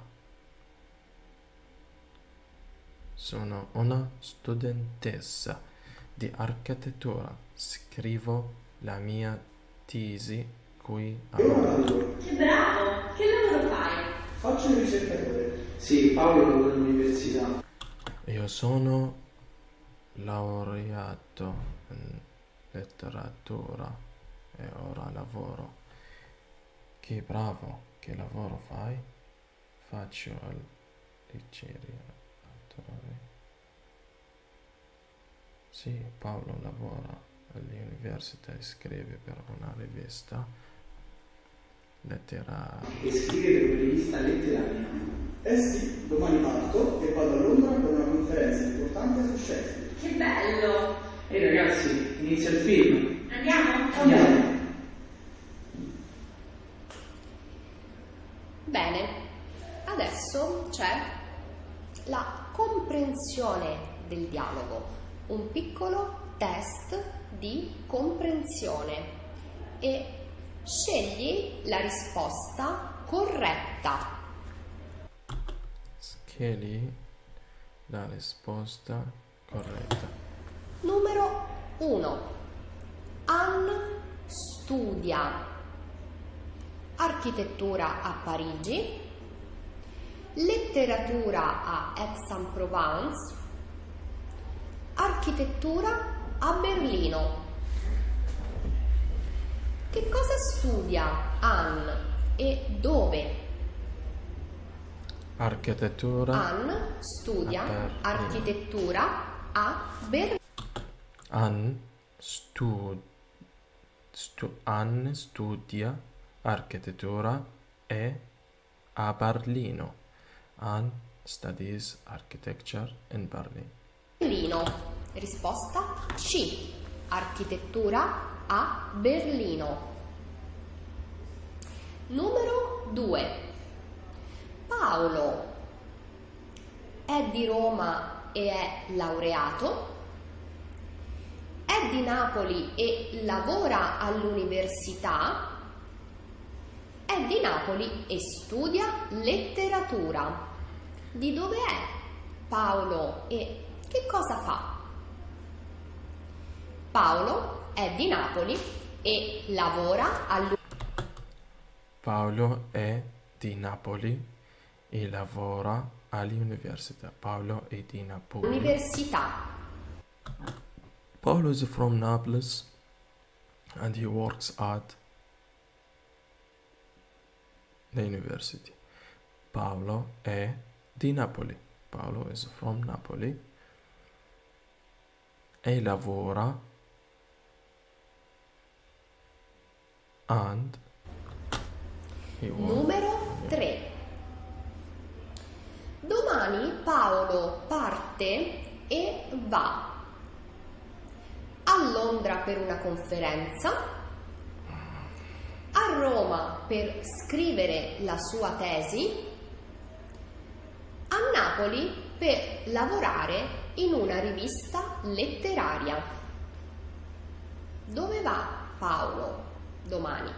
A: Sono una studentessa di architettura. Scrivo la mia tesi qui a
F: io
A: Roma.
F: lavoro.
E: Che bravo! Che lavoro fai?
F: Faccio il ricercatore.
D: Sì, Paolo lavora all'università.
A: Io sono laureato in letteratura e ora lavoro. Che bravo, che lavoro fai? Faccio il ricercatore. Sì, Paolo lavora all'università e scrive per una rivista letteraria.
D: E scrive per una rivista letteraria.
F: Eh sì, domani parto e vado a Londra per una conferenza importante su Shakespeare.
E: Che bello!
D: Ehi ragazzi, inizia il film.
E: Andiamo?
D: Andiamo.
C: Bene, adesso c'è la comprensione del dialogo, un piccolo test di comprensione e scegli la risposta corretta.
A: Scegli la risposta corretta.
C: Numero uno. Anne studia architettura a Parigi, letteratura a Aix-en-Provence, architettura a Berlino. Che cosa studia Anne e dove?
A: Architettura.
C: Anne studia
A: A Berlino.
C: architettura a Berlino.
A: Anne stu- stu- Anne studia architettura e a Berlino. Anne studies architecture in Berlin.
C: Berlino. Risposta C. Architettura a Berlino. Numero due. Paolo è di Roma e è laureato. È di Napoli e lavora all'università. È di Napoli e studia letteratura. Di dove è Paolo e che cosa fa? Paolo è di Napoli e lavora all'università.
A: Paolo è di Napoli e lavora all'università. Paolo è di Napoli. Paolo is from Naples and he works at the university. Paolo è di Napoli. Paolo is from Napoli e lavora and he works.
C: Numero tre. Domani Paolo parte e va a Londra per una conferenza, a Roma per scrivere la sua tesi, a Napoli per lavorare in una rivista letteraria. Dove va Paolo domani?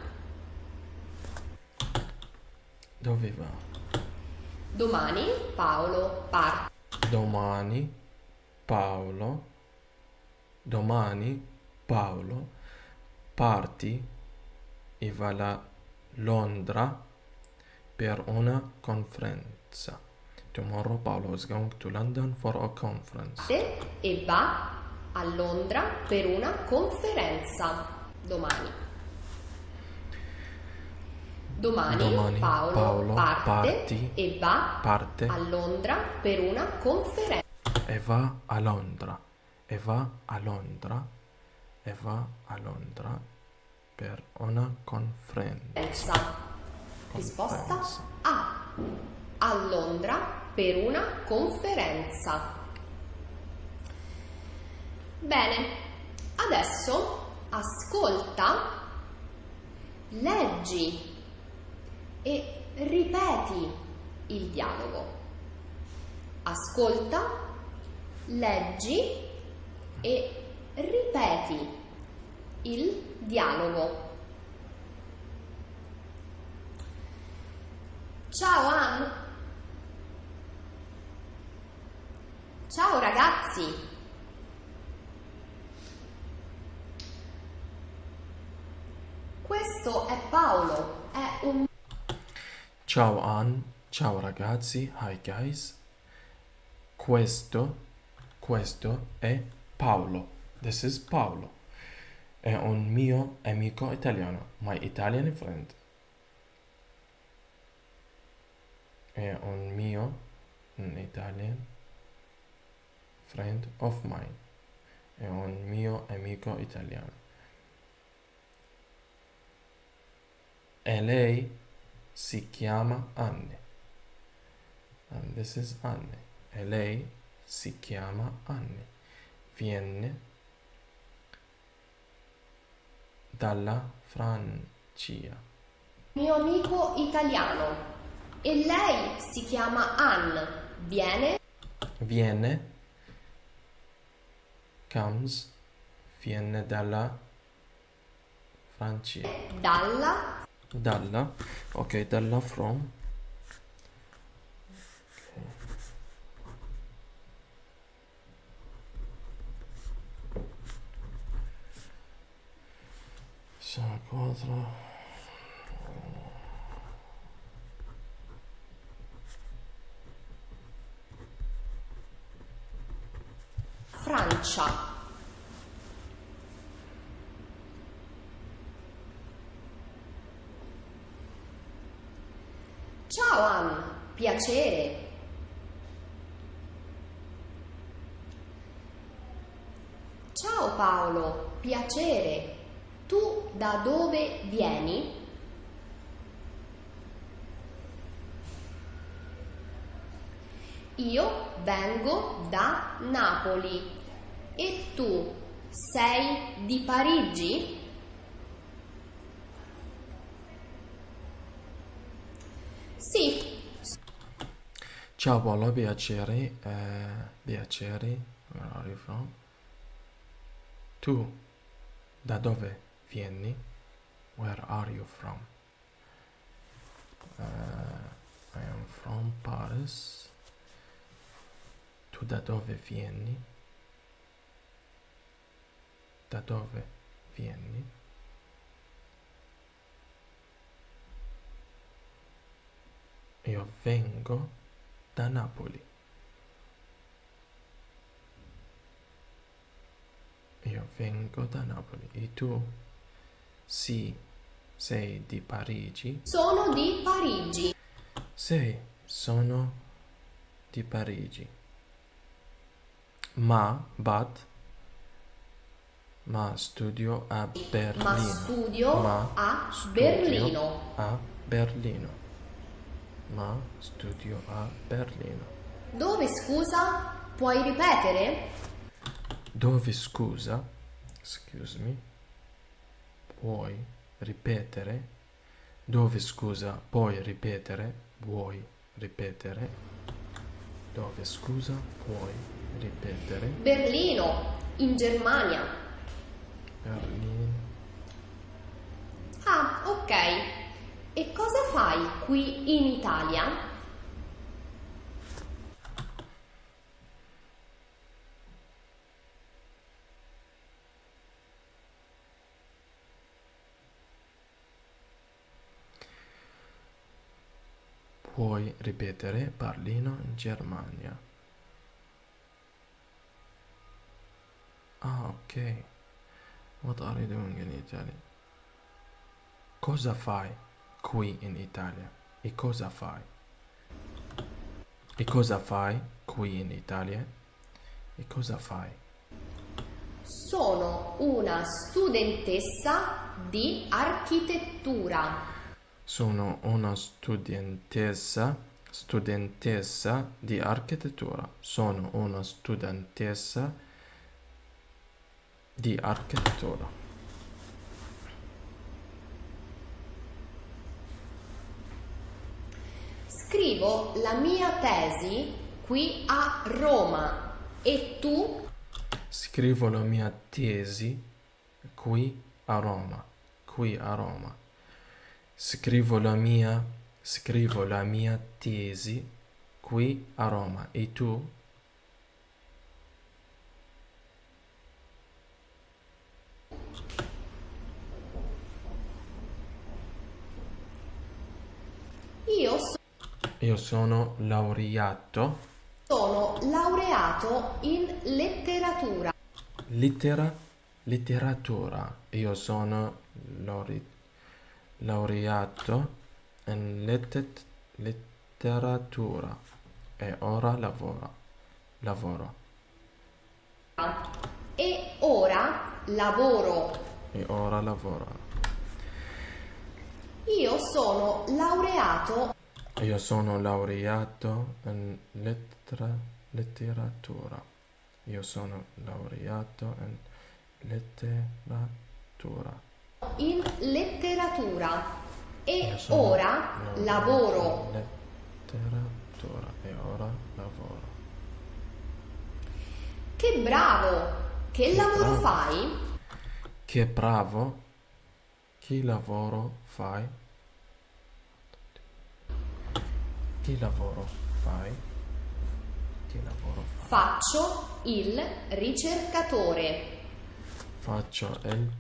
A: Dove va?
C: Domani Paolo parte.
A: Domani Paolo. Domani Paolo parti e va a Londra per una conferenza. Tomorrow Paolo is going to London for a conference.
C: E va a Londra per una conferenza domani. Domani,
A: Domani
C: Paolo,
A: Paolo
C: parte
A: parti-
C: e va
A: parte
C: a Londra per una conferenza.
A: e va a Londra e va a Londra e va a Londra per una conferenza.
C: Risposta
A: Conferenza.
C: A. A Londra per una conferenza. Bene, adesso ascolta, leggi e ripeti il dialogo. Ascolta, leggi e ripeti il dialogo. Ciao Ann. Ciao ragazzi. Questo è Paolo, è un...
A: Ciao Ann, ciao ragazzi, hi guys. Questo, questo è Paolo. This is Paolo. È un mio amico italiano, my Italian friend. È un mio, un Italian friend of mine. È un mio amico italiano. E lei si chiama Anne. And this is Anne. E lei si chiama Anne. Viene dalla Francia.
C: mio amico italiano. E lei si chiama Ann. Viene
A: Viene, comes, viene dalla Francia.
C: dalla
A: Dalla, ok, dalla from. Sono quattro.
C: Francia. Ciao Ann, piacere. Ciao Paolo, piacere. Tu da dove vieni? Io vengo da Napoli. E tu sei di Parigi? Sì.
A: Ciao Paolo, piacere, eh, piacere, where are you from? Tu, da dove vieni? Where are you from? Uh, I am from Paris. Tu da dove vieni? Da dove vieni? Io vengo da Napoli. Io vengo da Napoli. E tu? Sì, sei di Parigi?
C: Sono di Parigi.
A: Sì, sono di Parigi. Ma, but, ma studio a Berlino.
C: Ma studio
A: Ma
C: a
A: studio
C: Berlino.
A: a Berlino. Ma studio a Berlino.
C: Dove, scusa? Puoi ripetere?
A: Dove, scusa? Excuse me. Puoi ripetere? Dove, scusa? Puoi ripetere? Vuoi ripetere? Dove, scusa? Puoi ripetere?
C: Berlino, in Germania.
A: Berlino.
C: Ah, ok. E cosa fai qui in Italia?
A: Puoi ripetere? Berlino in Germania. Ah, ok. What are you doing in Italy? Cosa fai qui in Italia? E cosa fai? E cosa fai qui in Italia? E cosa fai?
C: Sono una studentessa di architettura.
A: Sono una studentessa, studentessa di architettura. Sono una studentessa di architettura.
C: Scrivo la mia tesi qui a Roma. E tu?
A: Scrivo la mia tesi qui a Roma. Qui a Roma. Scrivo la mia, scrivo la mia tesi qui a Roma. E tu?
C: Io so-
A: Io sono laureato.
C: sono laureato in letteratura.
A: Lettera, letteratura. Io sono laure- laureato in lettet- letteratura e ora lavoro. Lavoro.
C: E ora lavoro.
A: E ora lavoro.
C: Io sono laureato.
A: Io sono laureato in lettera- letteratura. Io sono laureato in letteratura.
C: in letteratura e
A: Io sono
C: ora
A: laureato
C: lavoro.
A: in letteratura e ora lavoro.
C: Che bravo! Che,
A: Che
C: lavoro
A: bravo.
C: fai?
A: Che bravo! Che lavoro fai? Che lavoro fai? Che lavoro fai?
C: Faccio il ricercatore.
A: Faccio il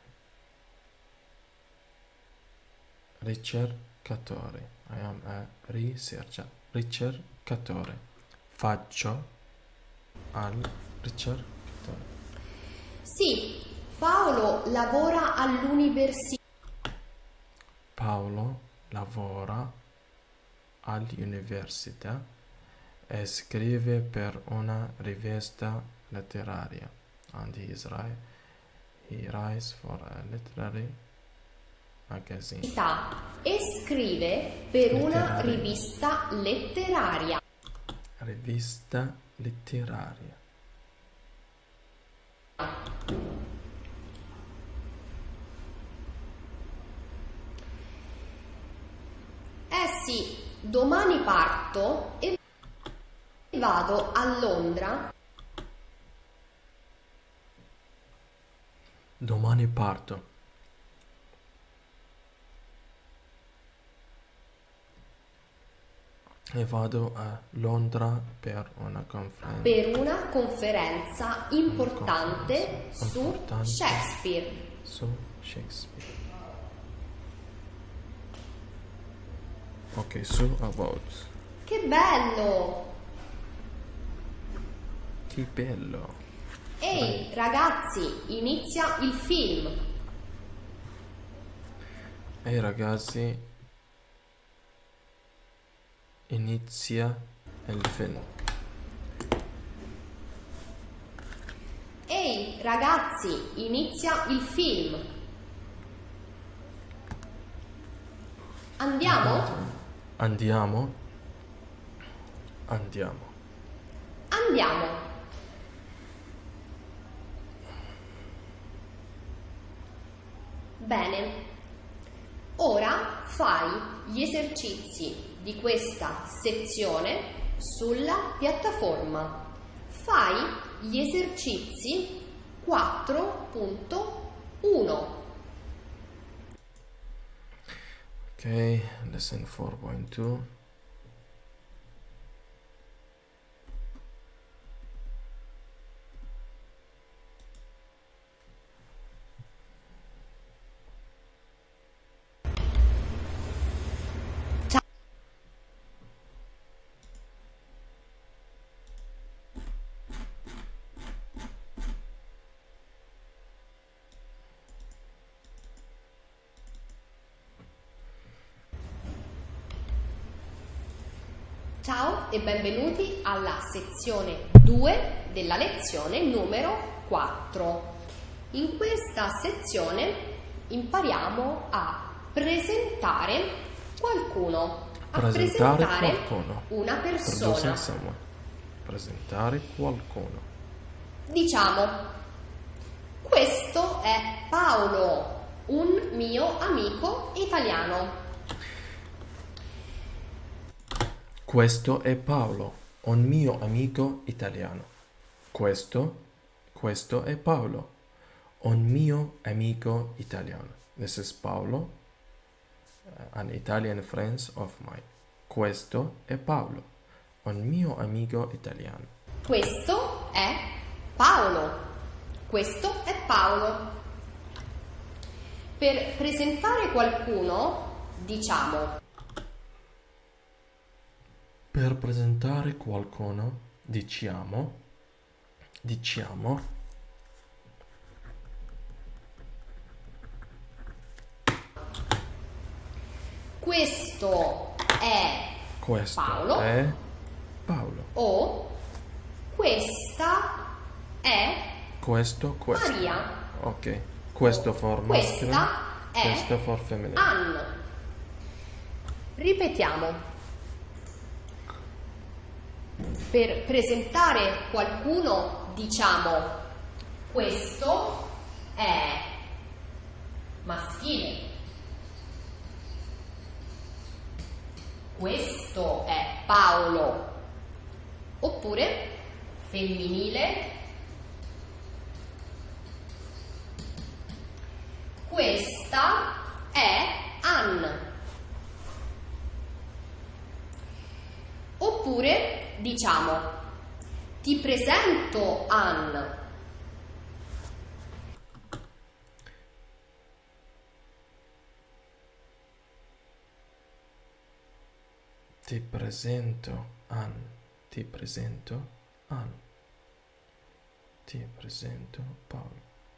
A: ricercatore. I am a researcher. Ricercatore. Faccio al ricercatore.
C: Sì, Paolo lavora all'università.
A: Paolo lavora all'università e scrive per una rivista letteraria. And he is ri- he writes for a literary magazine.
C: E scrive per una
A: Letteraria.
C: rivista letteraria.
A: Rivista letteraria.
C: Eh sì, domani parto e vado a Londra.
A: Domani parto. E vado a Londra per una conferenza.
C: Per una conferenza importante
A: conferenza
C: su
A: importante.
C: Shakespeare.
A: Su Shakespeare. Ok, su about.
C: Che bello!
A: Che bello.
C: Ehi, ragazzi, inizia il film.
A: Ehi ragazzi, inizia il film.
C: Ehi, ragazzi, inizia il film. Andiamo?
A: Andiamo? Andiamo.
C: Andiamo. Bene. Ora fai gli esercizi di questa sezione sulla piattaforma. Fai gli esercizi quattro punto uno.
A: Ok, lesson four point two.
C: Ciao e benvenuti alla sezione due della lezione numero quattro. In questa sezione impariamo a presentare qualcuno, a
A: Presentare
C: presentare
A: qualcuno.
C: una
A: Introducing
C: persona.
A: someone. Presentare qualcuno.
C: Diciamo, questo è Paolo, un mio amico italiano.
A: Questo è Paolo, un mio amico italiano. Questo, questo è Paolo, un mio amico italiano. This is Paolo, uh, an Italian friend of mine. Questo è Paolo, un mio amico italiano.
C: Questo è Paolo. Questo è Paolo. Per presentare qualcuno, diciamo,
A: Per presentare qualcuno, diciamo, diciamo,
C: questo è
A: questo
C: Paolo.
A: è Paolo.
C: o questa è
A: Questo, questo.
C: Maria.
A: Ok. Questo for masculine,
C: Questa è
A: questo for feminine.
C: Anne. Ripetiamo. Per presentare qualcuno diciamo questo è maschile, questo è Paolo, oppure femminile, questa è Anne, oppure diciamo, ti presento Anne.
A: Ti presento Anne. Ti presento Anne. Ti presento Paolo.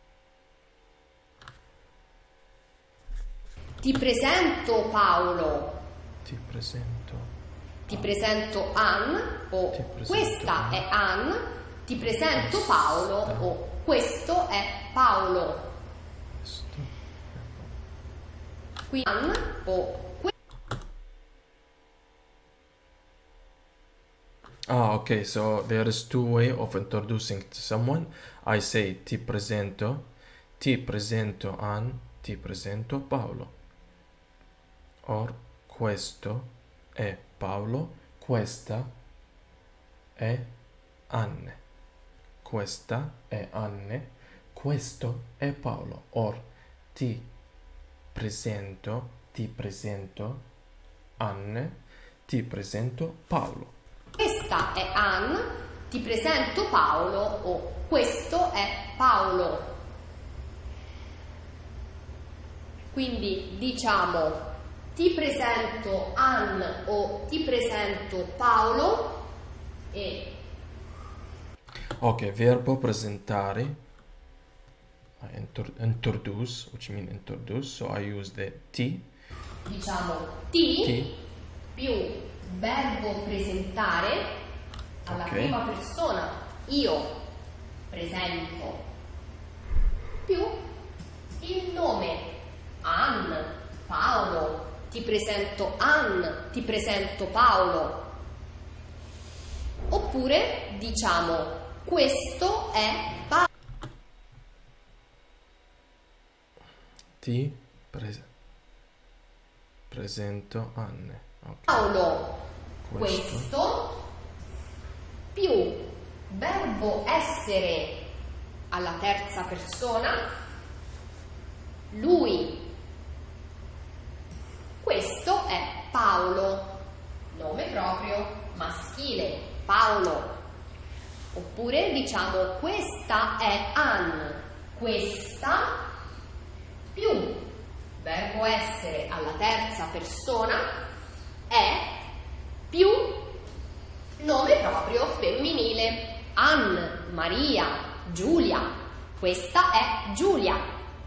C: Ti presento Paolo.
A: Ti presento.
C: Ti presento Anne o
A: Ti presento
C: questa
A: Anne.
C: è Anne. Ti presento Paolo
A: Questa.
C: o questo è Paolo.
A: Questo.
C: Qui Anne o que-
A: Ah, okay, so there is two way of introducing to someone. I say ti presento, ti presento Anne, ti presento Paolo. Or questo è Paolo, questa è Anne. Questa è Anne, questo è Paolo. Or ti presento, ti presento Anne, ti presento Paolo.
C: questa è Anne. Ti presento Paolo o questo è Paolo. Quindi diciamo ti presento Anne o ti presento Paolo e
A: Ok, verbo presentare. I inter- introduce, which means introduce. So I use the ti.
C: diciamo ti,
A: Ti.
C: più verbo presentare alla
A: Ok.
C: prima persona, io presento, più il nome Anne, Paolo, ti presento Anne, ti presento Paolo. Oppure Oppure diciamo questo è Paolo.
A: Ti pres- presento Anne. Ok.
C: Paolo,
A: Questo.
C: questo più verbo essere alla terza persona, lui. Questo è Paolo, nome proprio maschile, Paolo. Oppure diciamo questa è Anne, questa più verbo essere alla terza persona è più nome proprio femminile, Anne, Maria, Giulia. Questa è Giulia.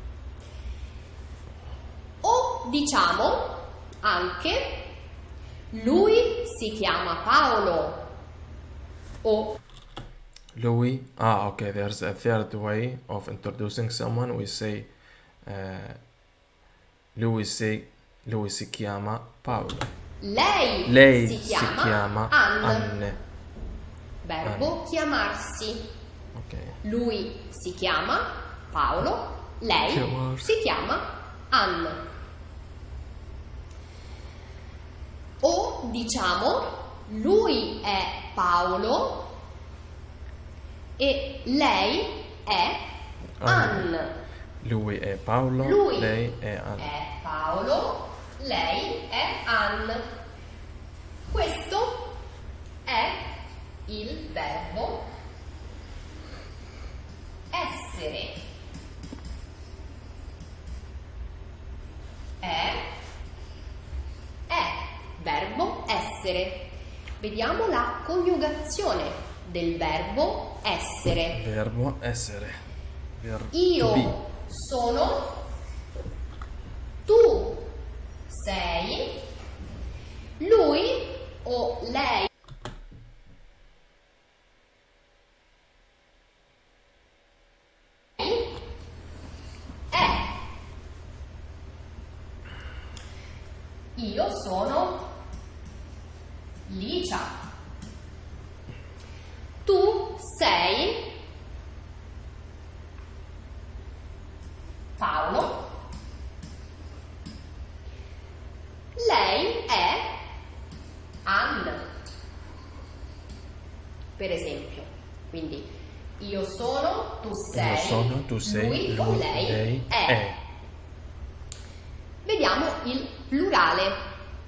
C: O diciamo anche lui si chiama Paolo. O
A: Lui. Ah, okay. There's a third way of introducing someone. We say, uh, lui si, lui si chiama Paolo.
C: lei,
A: Lei
C: si
A: si
C: chiama,
A: chiama
C: Anne.
A: Anne.
C: Verbo chiamarsi.
A: Ok.
C: Lui si chiama Paolo, lei
A: Chiamarsi.
C: si chiama Anne. O diciamo lui è Paolo e lei è Anne.
A: Lui è Paolo,
C: Lui
A: lei è Anne.
C: è Paolo, lei è Anne. Questo è il verbo essere. È, è, verbo essere. Vediamo la coniugazione del verbo essere.
A: Verbo essere. Verbo
C: Io
A: to be.
C: sono, tu sei, lui o lei è. Io sono Licia. Tu sei Paolo. Lei è Anne, per esempio. Quindi io sono, tu sei,
A: Io sono, tu sei,
C: lui o
A: lui,
C: lei,
A: lei
C: è.
A: è.
C: Vediamo il plurale.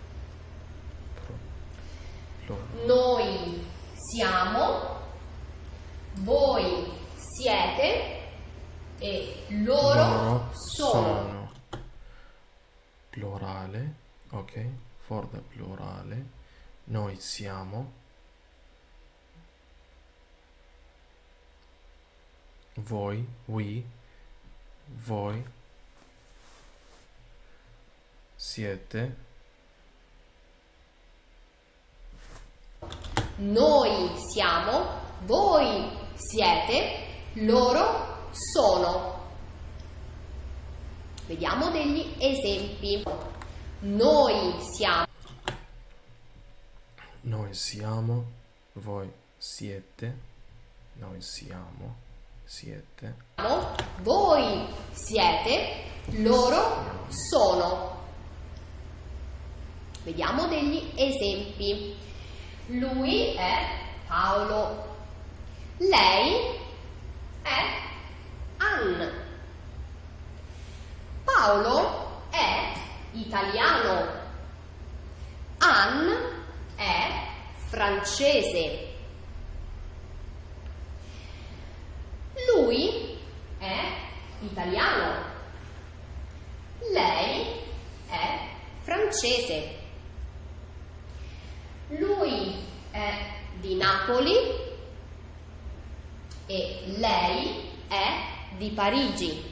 A: Plurale.
C: Noi siamo, voi siete e loro,
A: Loro
C: sono.
A: sono. Plurale. Ok. For the plurale. Noi siamo. Voi, we, voi siete.
C: Noi siamo, voi siete, loro sono. Vediamo degli esempi. Noi siamo,
A: Noi siamo, voi siete, noi siamo, siete,
C: voi siete, loro sono. Vediamo degli esempi. Lui è Paolo, lei è Anne. Paolo è italiano, Anne è francese. Lui è italiano, lei è francese. Lui è di Napoli e lei è di Parigi.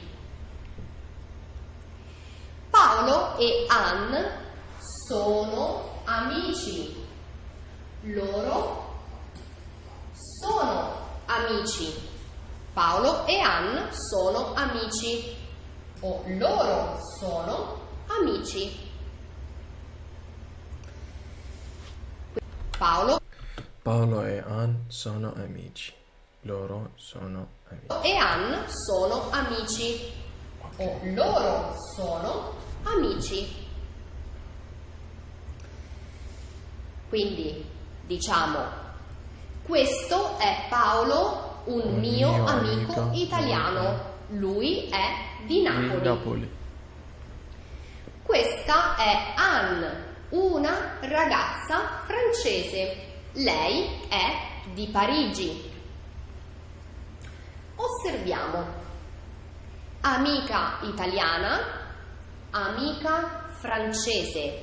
C: Paolo e Anne sono amici. Loro sono amici. Paolo e Anne sono amici. O loro sono amici. Paolo.
A: Paolo e Ann sono amici. Loro sono amici.
C: E Ann sono amici. O loro sono amici. Quindi diciamo: questo è Paolo, un,
A: Un
C: mio,
A: mio
C: amico,
A: amico
C: italiano. Lui è di Napoli.
A: Di Napoli.
C: Questa è Ann, una ragazza francese. Lei è di Parigi. Osserviamo: amica italiana, amica francese,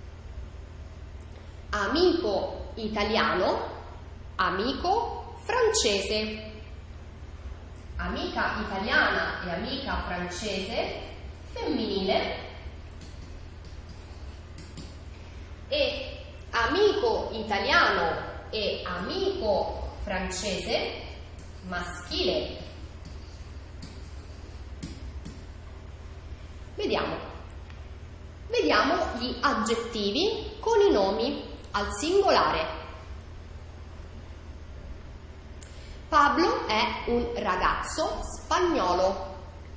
C: amico italiano, amico francese, amica italiana e amica francese femminile, e amico italiano e amico francese maschile. Vediamo. Vediamo gli aggettivi con i nomi al singolare. Pablo è un ragazzo spagnolo.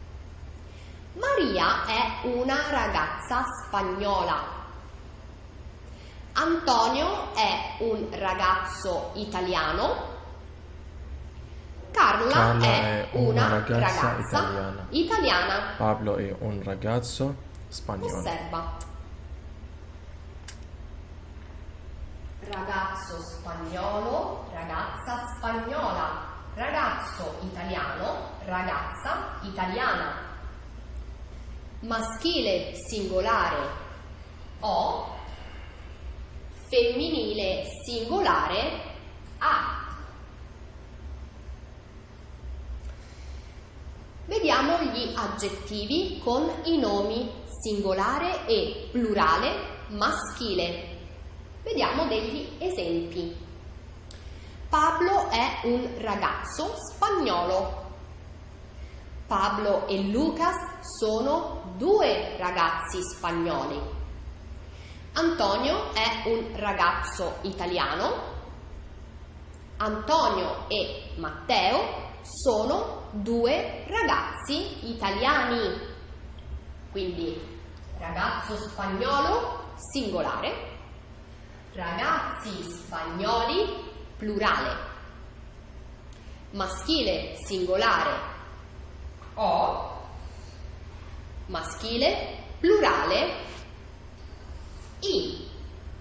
C: Maria è una ragazza spagnola. Antonio è un ragazzo italiano. Carla,
A: Carla
C: è,
A: è una
C: una
A: ragazza
C: ragazza,
A: italiana.
C: italiana.
A: Pablo è un ragazzo spagnolo.
C: Osserva. Ragazzo spagnolo, ragazza spagnola, ragazzo italiano, ragazza italiana. Maschile singolare O, femminile singolare A. Vediamo gli aggettivi con i nomi singolare e plurale maschile. Vediamo degli esempi. Pablo è un ragazzo spagnolo. Pablo e Lucas sono due ragazzi spagnoli. Antonio è un ragazzo italiano. Antonio e Matteo sono due ragazzi italiani. Quindi ragazzo spagnolo singolare, ragazzi spagnoli plurale, maschile singolare O, maschile plurale I.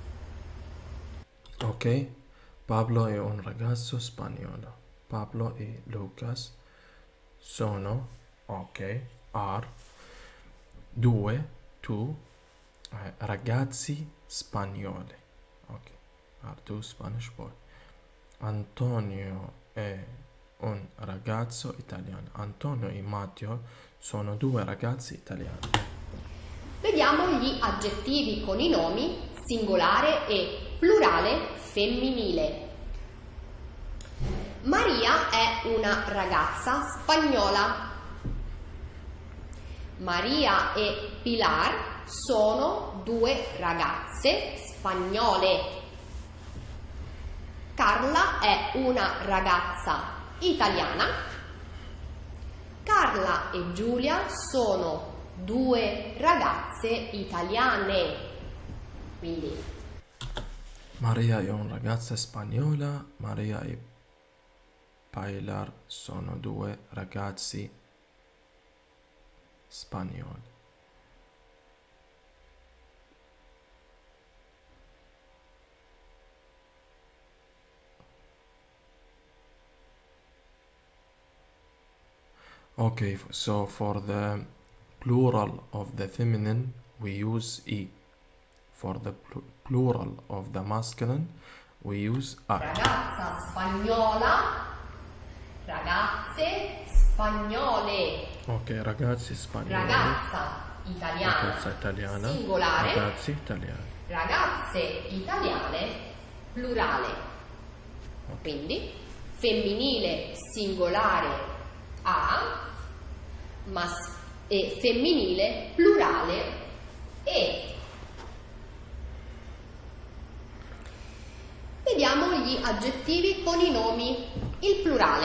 A: Ok, Pablo è un ragazzo spagnolo. Pablo e Lucas sono, ok, are, due, tu, eh, ragazzi spagnoli. Ok, are two Spanish boy. Antonio è un ragazzo italiano. Antonio e Matteo sono due ragazzi italiani.
C: Vediamo gli aggettivi con i nomi singolare e plurale femminile. Maria è una ragazza spagnola. Maria e Pilar sono due ragazze spagnole. Carla è una ragazza italiana. Carla e Giulia sono due ragazze italiane. Quindi
A: Maria è una ragazza spagnola. Maria e Pilar sono due ragazzi spagnoli. Okay, so for the plural of the feminine we use E. For the pl- plural of the masculine we use A.
C: ragazza spagnola, ragazze spagnole,
A: Ok, ragazzi spagnoli,
C: ragazza italiana,
A: ragazza italiana,
C: singolare,
A: ragazzi italiani.
C: ragazze italiane plurale. Quindi femminile singolare A, mas- e femminile plurale E. Vediamo gli aggettivi con i nomi, il plurale.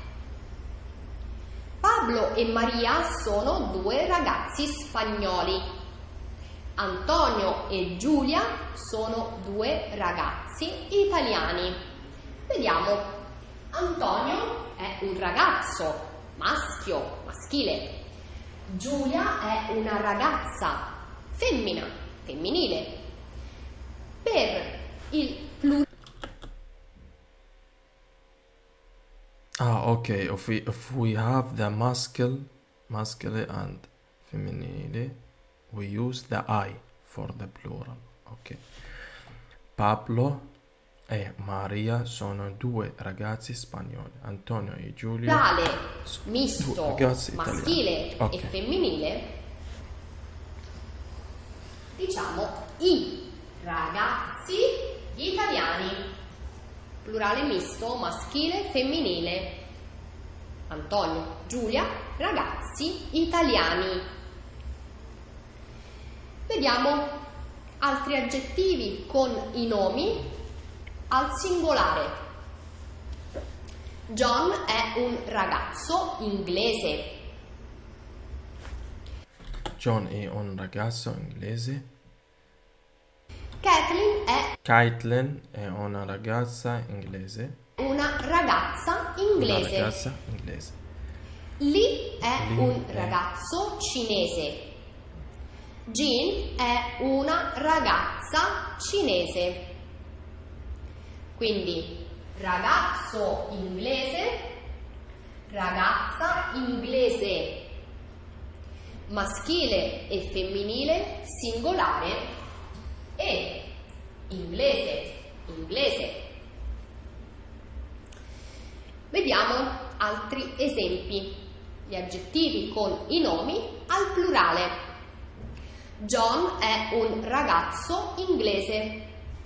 C: Pablo e Maria sono due ragazzi spagnoli. Antonio e Giulia sono due ragazzi italiani. Vediamo. Antonio è un ragazzo maschio, maschile. Giulia è una ragazza femmina, femminile. Per il plurale.
A: Ah, okay. If we if we have the masculine, masculine and feminine, we use the I for the plural. Ok. Pablo e Maria sono due ragazzi spagnoli. Antonio e Giulia
C: plurale
A: sono
C: misto,
A: due ragazzi
C: maschile
A: italiani. Ok.
C: e femminile, diciamo i ragazzi italiani. Plurale misto, maschile, femminile. Antonio, Giulia, ragazzi italiani. Vediamo altri aggettivi con i nomi al singolare. John è un ragazzo inglese.
A: John è un ragazzo inglese.
C: Kathleen è
A: Caitlin è una ragazza inglese.
C: una ragazza
A: Una
C: inglese.
A: ragazza inglese.
C: Lee è
A: Lee
C: un
A: è-
C: ragazzo cinese. Jean è una ragazza cinese. Quindi ragazzo inglese, ragazza inglese, maschile e femminile singolare e inglese, inglese. Vediamo altri esempi, gli aggettivi con i nomi al plurale. John è un ragazzo inglese.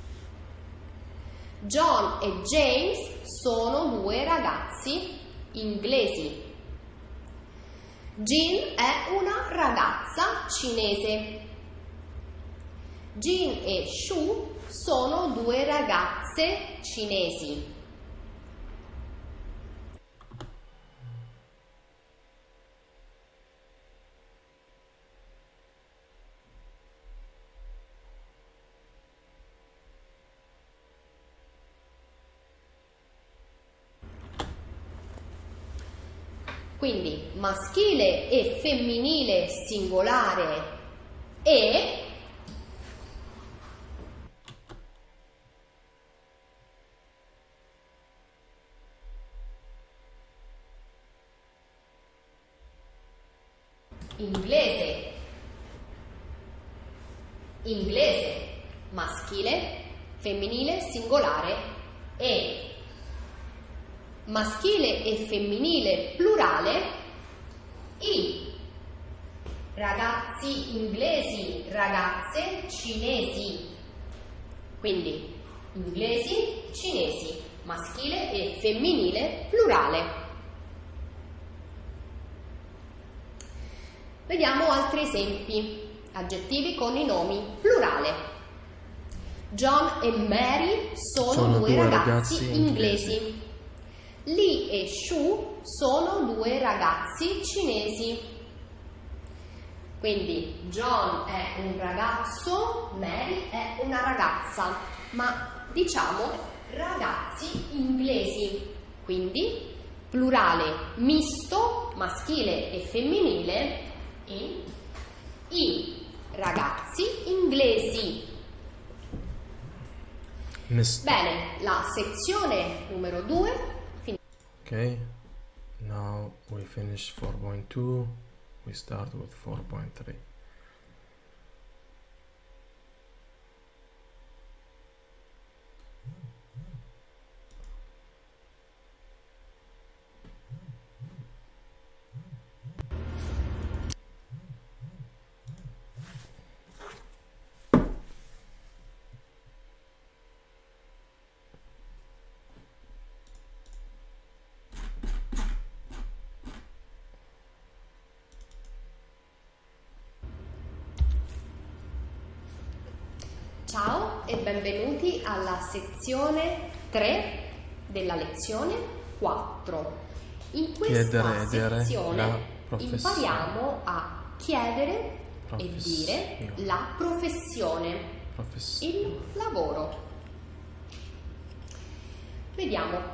C: John e James sono due ragazzi inglesi. Jean è una ragazza cinese. Jean e Shu sono due ragazze cinesi. Quindi maschile e femminile singolare e inglese, inglese, maschile, femminile singolare e maschile e femminile plurale i ragazzi inglesi, ragazze cinesi. Quindi inglesi, cinesi, maschile e femminile plurale. Vediamo altri esempi, aggettivi con i nomi plurale. John e Mary sono,
A: Sono
C: due,
A: due
C: ragazzi,
A: ragazzi
C: inglesi.
A: inglesi.
C: Lee e Shu sono due ragazzi cinesi. Quindi John è un ragazzo, Mary è una ragazza, ma diciamo ragazzi inglesi. Quindi plurale misto, maschile e femminile in i ragazzi inglesi.
A: Mister.
C: Bene, la sezione numero due.
A: Okay, now we finish four point two, we start with four point three.
C: Ciao e benvenuti alla sezione tre della lezione quattro. In
A: Chiedere
C: questa
A: e dire la
C: sezione
A: professione.
C: impariamo a chiedere e
A: Professione.
C: dire la professione,
A: Professione.
C: il lavoro. Vediamo.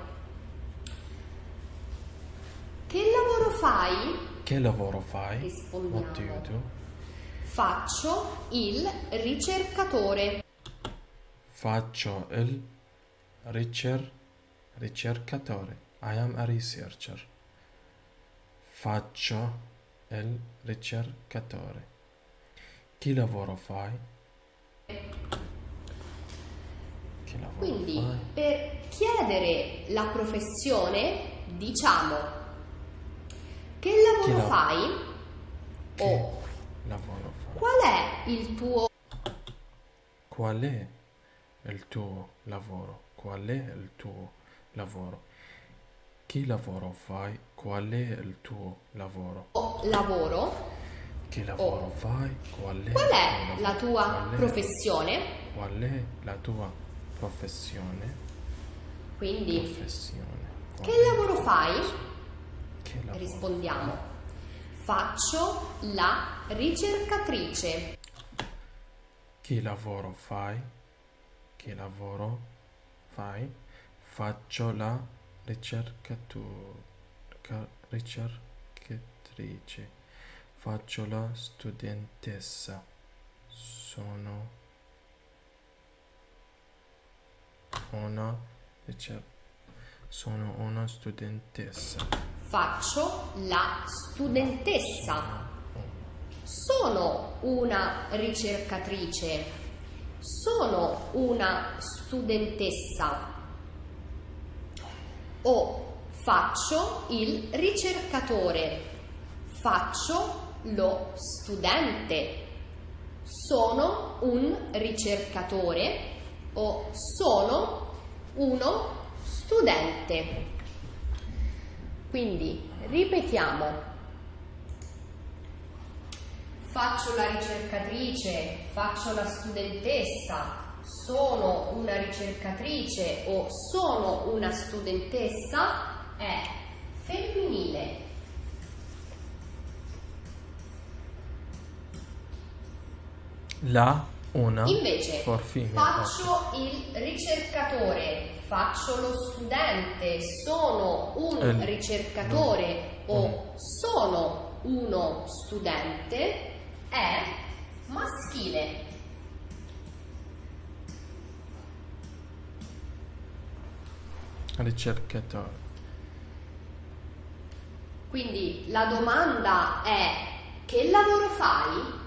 C: Che lavoro fai?
A: Che lavoro fai?
C: Rispondiamo.
A: What do you do?
C: Faccio il ricercatore.
A: Faccio il ricer- ricercatore. I am a researcher. Faccio il ricercatore. Che lavoro fai? Che lavoro
C: Quindi
A: fai?
C: per chiedere la professione diciamo che lavoro
A: lav-
C: fai
A: Che
C: o
A: lavoro fai?
C: qual è il tuo
A: Qual è il tuo lavoro? Qual è il tuo lavoro? Che lavoro fai? Qual è il tuo lavoro?
C: lavoro,
A: Che lavoro fai? Qual è,
C: qual
A: il
C: è
A: tuo
C: la
A: lavoro?
C: tua
A: Qual è-
C: professione?
A: Qual è la tua professione?
C: Quindi
A: Professione. Qual
C: che
A: è
C: lavoro
A: la tua
C: fai?
A: professione? Che lavoro
C: Rispondiamo. Faccio la ricercatrice.
A: Che lavoro fai? Che lavoro fai? Faccio la ricercato- ca- ricercatrice. Faccio la studentessa. Sono una ricer- sono una studentessa.
C: Faccio la studentessa. Sono una ricercatrice. Sono una studentessa. O faccio il ricercatore. Faccio lo studente. Sono un ricercatore o sono uno studente. Quindi ripetiamo. Faccio la ricercatrice, faccio la studentessa, sono una ricercatrice o sono una studentessa è femminile.
A: La, una,
C: Invece
A: for female.
C: faccio il ricercatore, faccio lo studente, sono un
A: Il-
C: ricercatore o
A: Mm.
C: sono uno studente è maschile.
A: Ricercatore.
C: Quindi la domanda è: che lavoro fai?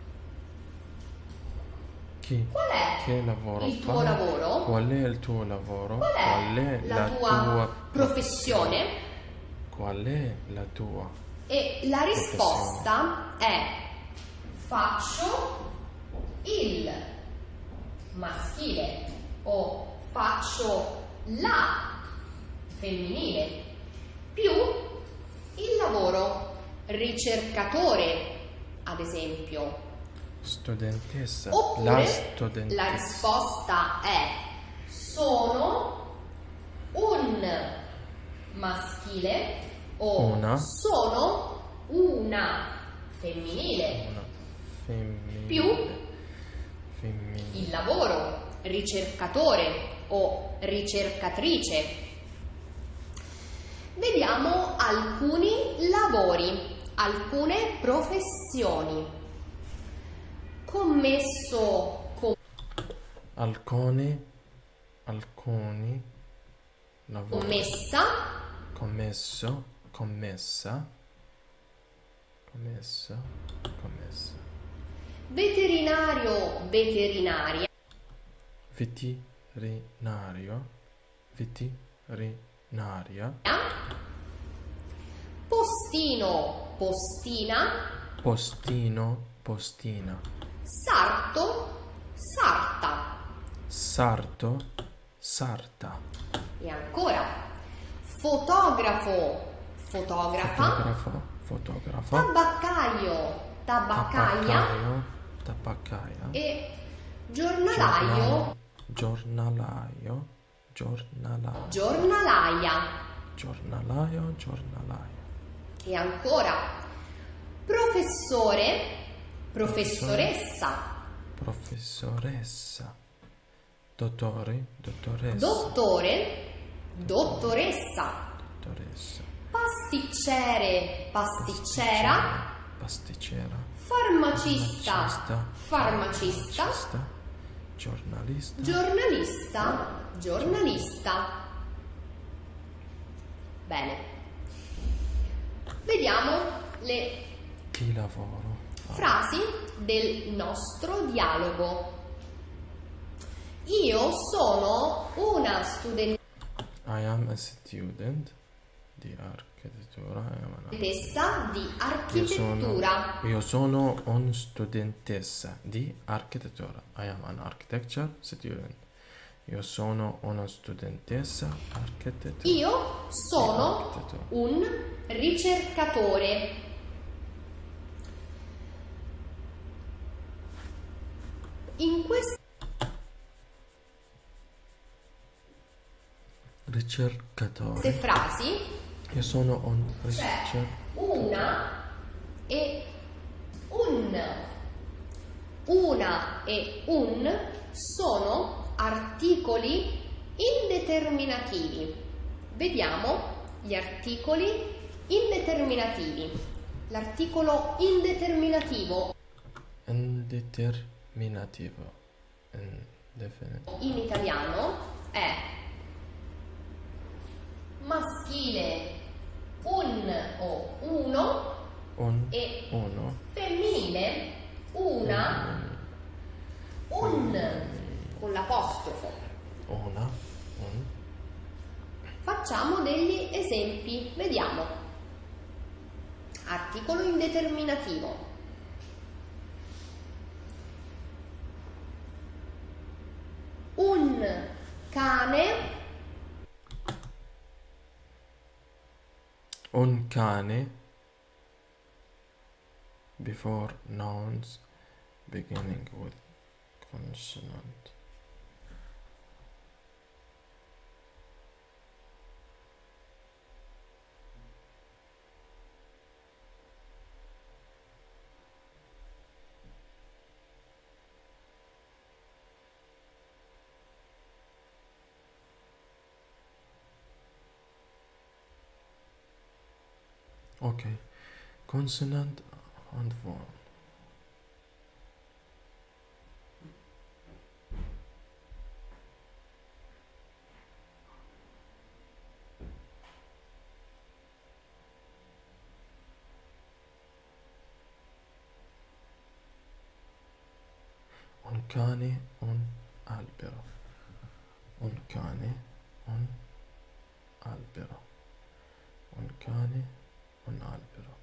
A: Chi?
C: Qual è
A: Che lavoro
C: il tuo
A: fai?
C: lavoro?
A: Qual è il tuo lavoro?
C: Qual è la tua professione?
A: Qual è la tua?
C: E la risposta è: faccio il maschile o faccio la femminile più il lavoro ricercatore, ad esempio.
A: Studentessa.
C: Oppure
A: La studentessa.
C: la risposta è: sono un maschile o
A: Una.
C: sono una femminile
A: Una femminile.
C: più
A: Femminile.
C: il lavoro ricercatore o ricercatrice. Vediamo alcuni lavori, alcune professioni. Commesso, com-
A: Alcuni. Alcuni. Lavori.
C: commessa,
A: Commesso. Commessa. Commessa. Commessa.
C: veterinario, veterinaria,
A: Veterinario. Veterinaria.
C: postino, postina,
A: Postino. Postina.
C: sarto, sarta.
A: Sarto. Sarta.
C: E ancora fotografo, fotografa,
A: Fotografo. Fotografo.
C: tabaccaio, tabaccaia
A: Tabaccaio. Tabaccaia.
C: e giornalaio,
A: Giornalaio. giornalaio,
C: giornalaia.
A: giornalaio, giornalaio,
C: E ancora professore, professoressa,
A: professoressa, dottore, dottoressa,
C: dottore, dottoressa,
A: dottoressa,
C: pasticcere, pasticcera,
A: pasticcera,
C: farmacista,
A: farmacista,
C: farmacista,
A: giornalista,
C: giornalista, giornalista. Bene. Vediamo le
A: chi lavoro,
C: frasi del nostro dialogo. Io sono una studentessa
A: I am a student di architettura. I am an-
C: di
A: Io sono,
C: architettura.
A: io sono un studentessa di architettura. I am an architecture student. Io sono una studentessa architettura.
C: Io sono
A: Architettura.
C: un ricercatore. In queste
A: Ricercatore.
C: frasi
A: Io sono un
C: c'è
A: ricercatore.
C: una e un. Una e un sono articoli indeterminativi. Vediamo gli articoli indeterminativi. L'articolo indeterminativo
A: Indeterminativo. Indefinite.
C: in italiano è maschile un o uno
A: Un,
C: e
A: uno,
C: femminile una, un con l'apostrofo.
A: una, un.
C: Facciamo degli esempi, vediamo. Articolo indeterminativo. Un cane,
A: Un cane. Before nouns beginning with consonant. Okay, consonant and vowel. Un cane, un albero. Un cane, un albero. Un cane, un albero.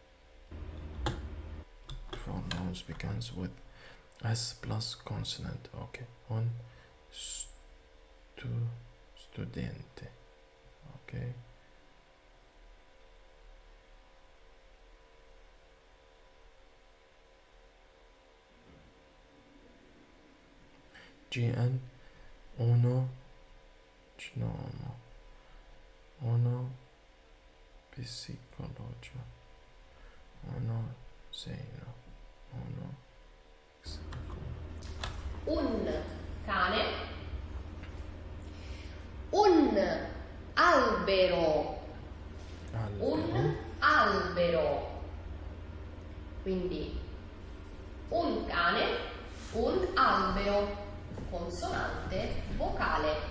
A: Before nouns begins with S plus consonant. Okay. Un stu studente. Okay. G N uno gnomo. Uno psicologo. Uno seno. Uno
C: un cane, un albero, un albero. Quindi un cane, un albero, consonante vocale.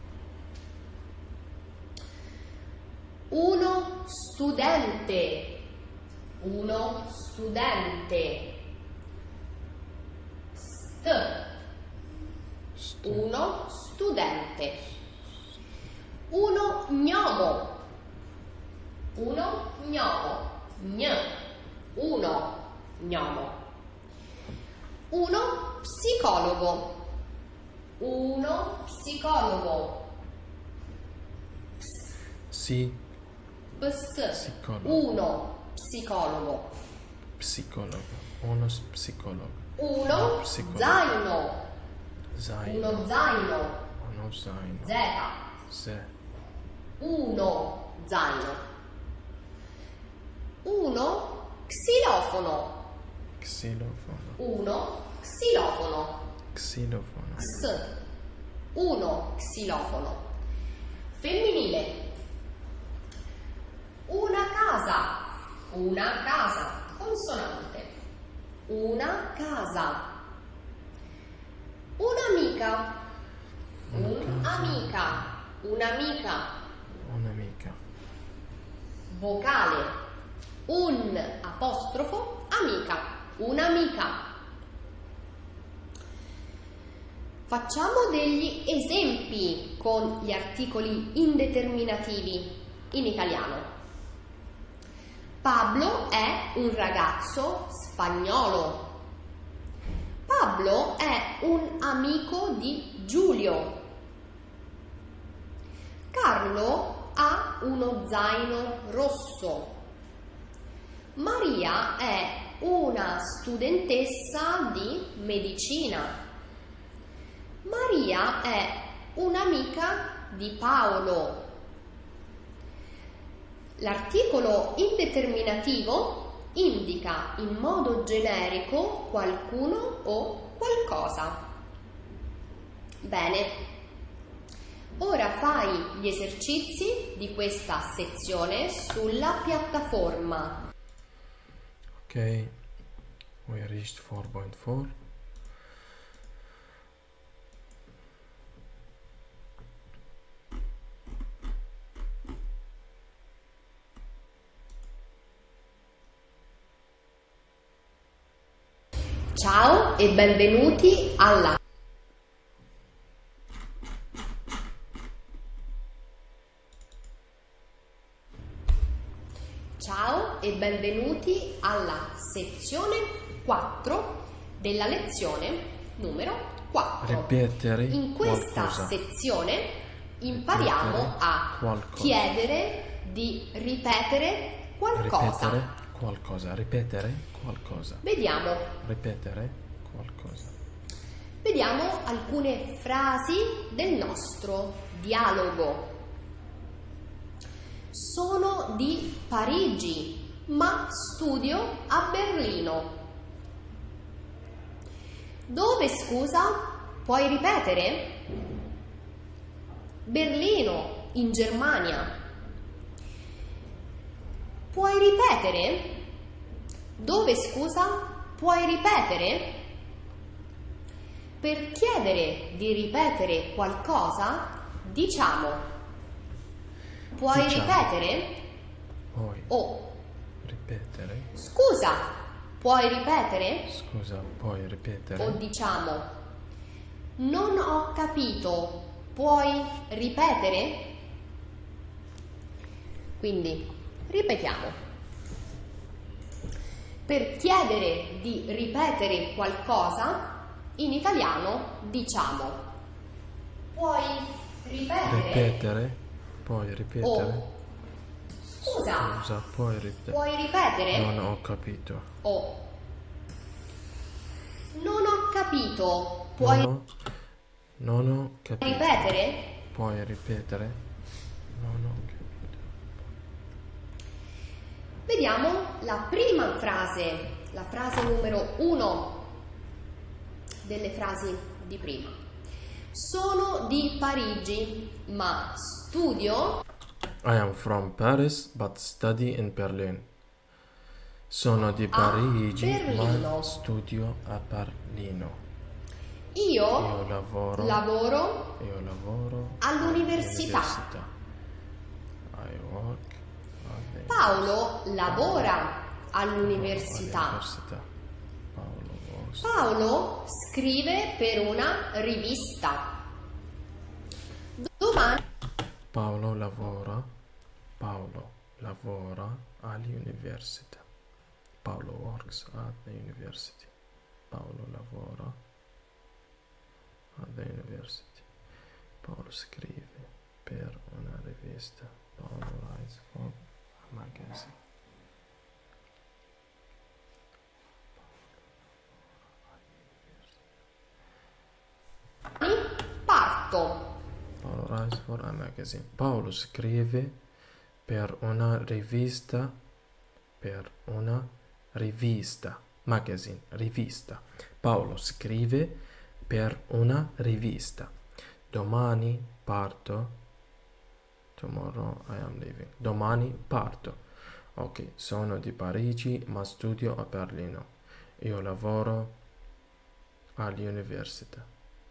C: Uno studente, uno studente. St, uno studente. Uno gnomo, uno gnomo. Gn, uno gnomo. Uno psicologo, uno psicologo.
A: Si
C: Ps,
A: psicologo.
C: uno psicologo.
A: Psicologo. Uno psicologo.
C: Uno
A: Psicologo.
C: zaino,
A: Zaino.
C: uno zaino.
A: Uno zaino.
C: Z.
A: Se.
C: Uno zaino. Uno xilofono.
A: Xilofono.
C: Uno xilofono.
A: Xilofono.
C: X. Uno xilofono. Femminile. Una casa. Una casa. Consonante. Una casa. Un'amica. Un'amica. Un'amica.
A: Un'amica.
C: Vocale. Un apostrofo. Amica. Un'amica. Facciamo degli esempi con gli articoli indeterminativi in italiano. Pablo è un ragazzo spagnolo. Pablo è un amico di Giulio. Carlo ha uno zaino rosso. Maria è una studentessa di medicina. Maria è un'amica di Paolo. L'articolo indeterminativo indica in modo generico qualcuno o qualcosa. Bene, ora fai gli esercizi di questa sezione sulla piattaforma.
A: Ok, we reached four point four.
C: Ciao e benvenuti alla Ciao e benvenuti alla sezione quattro della lezione numero quattro.
A: Ripetere
C: In questa
A: qualcosa.
C: sezione impariamo
A: Ripetere
C: a
A: qualcosa.
C: chiedere di ripetere qualcosa.
A: Ripetere qualcosa. Ripetere qualcosa.
C: Vediamo.
A: Ripetere qualcosa.
C: Vediamo alcune frasi del nostro dialogo. Sono di Parigi, ma studio a Berlino. Dove, scusa? Puoi ripetere? Berlino, in Germania. Puoi ripetere? Dove, scusa? Puoi ripetere? Per chiedere di ripetere qualcosa, diciamo: puoi
A: Diciamo.
C: ripetere?
A: Poi
C: O
A: ripetere.
C: scusa, puoi ripetere?
A: Scusa, puoi ripetere?
C: O diciamo: non ho capito, puoi ripetere? Quindi ripetiamo. Per chiedere di ripetere qualcosa, in italiano diciamo: puoi ripetere?
A: Ripetere? Puoi ripetere?
C: O scusa,
A: Scusa, puoi ripetere?
C: puoi ripetere?
A: Non ho capito.
C: O non ho capito, puoi
A: Non ho, non ho capito.
C: ripetere?
A: Puoi ripetere? Non ho capito.
C: Vediamo la prima frase, la frase numero uno delle frasi di prima. Sono di Parigi, ma studio.
A: I am from Paris but study in Berlin. Sono di
C: A
A: Parigi
C: Berlino.
A: ma studio a Berlino.
C: Io,
A: Io lavoro,
C: lavoro
A: io lavoro
C: all'università.
A: all'università. I work at the
C: Paolo lavora all'università.
A: all'università. Paolo works.
C: Paolo scrive per una rivista. Domani
A: Paolo lavora, Paolo lavora all'università. Paolo works at the university. Paolo lavora at the university. Paolo scrive per una rivista. Paolo writes for a magazine.
C: parto.
A: writes for a magazine. Paolo scrive per una rivista, per una rivista, magazine, rivista. Paolo scrive per una rivista. Domani parto. Tomorrow I am leaving. Domani parto. Ok, sono di Parigi ma studio a Berlino. Io lavoro all'università.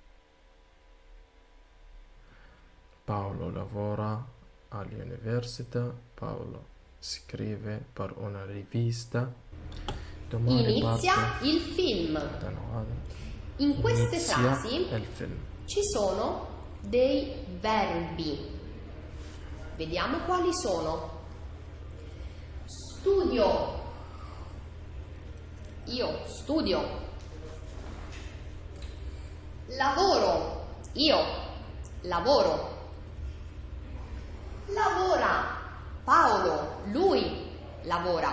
A: Paolo lavora all'università. Paolo scrive per una rivista. Domani
C: Inizia
A: parto.
C: il film.
A: Da no, vado.
C: In queste
A: Inizia
C: frasi
A: il film.
C: ci sono dei verbi. Vediamo quali sono. Studio. Io studio. Lavoro. Io lavoro. Lavora. Paolo. Lui lavora.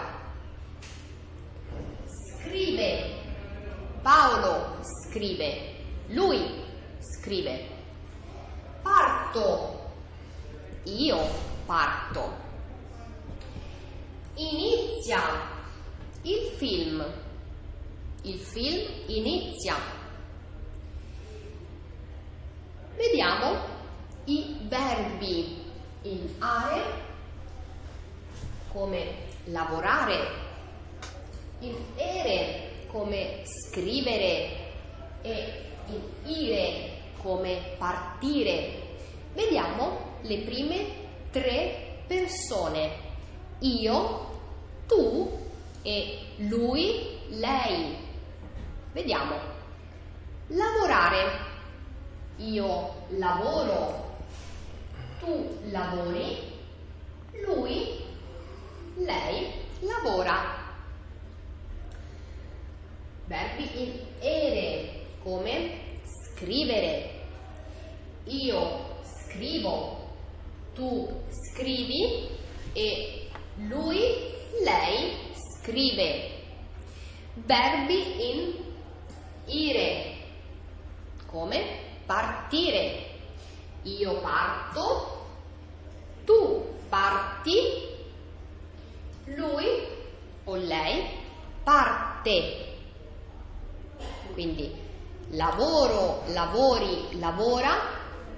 C: Scrive. Paolo scrive. Lui scrive. Parto. Io parto. Inizia il film. Il film inizia. Vediamo i verbi in are come lavorare, in ere come scrivere e in ire come partire. Vediamo le prime tre persone. Io, tu e lui, lei. Vediamo. Lavorare. Io lavoro. Tu lavori. Lui, lei lavora. Verbi in ere come scrivere. Io scrivo, tu scrivi e lui, lei scrive. Verbi in ire come partire. Io parto, tu parti, lui o lei parte. Quindi lavoro, lavori, lavora.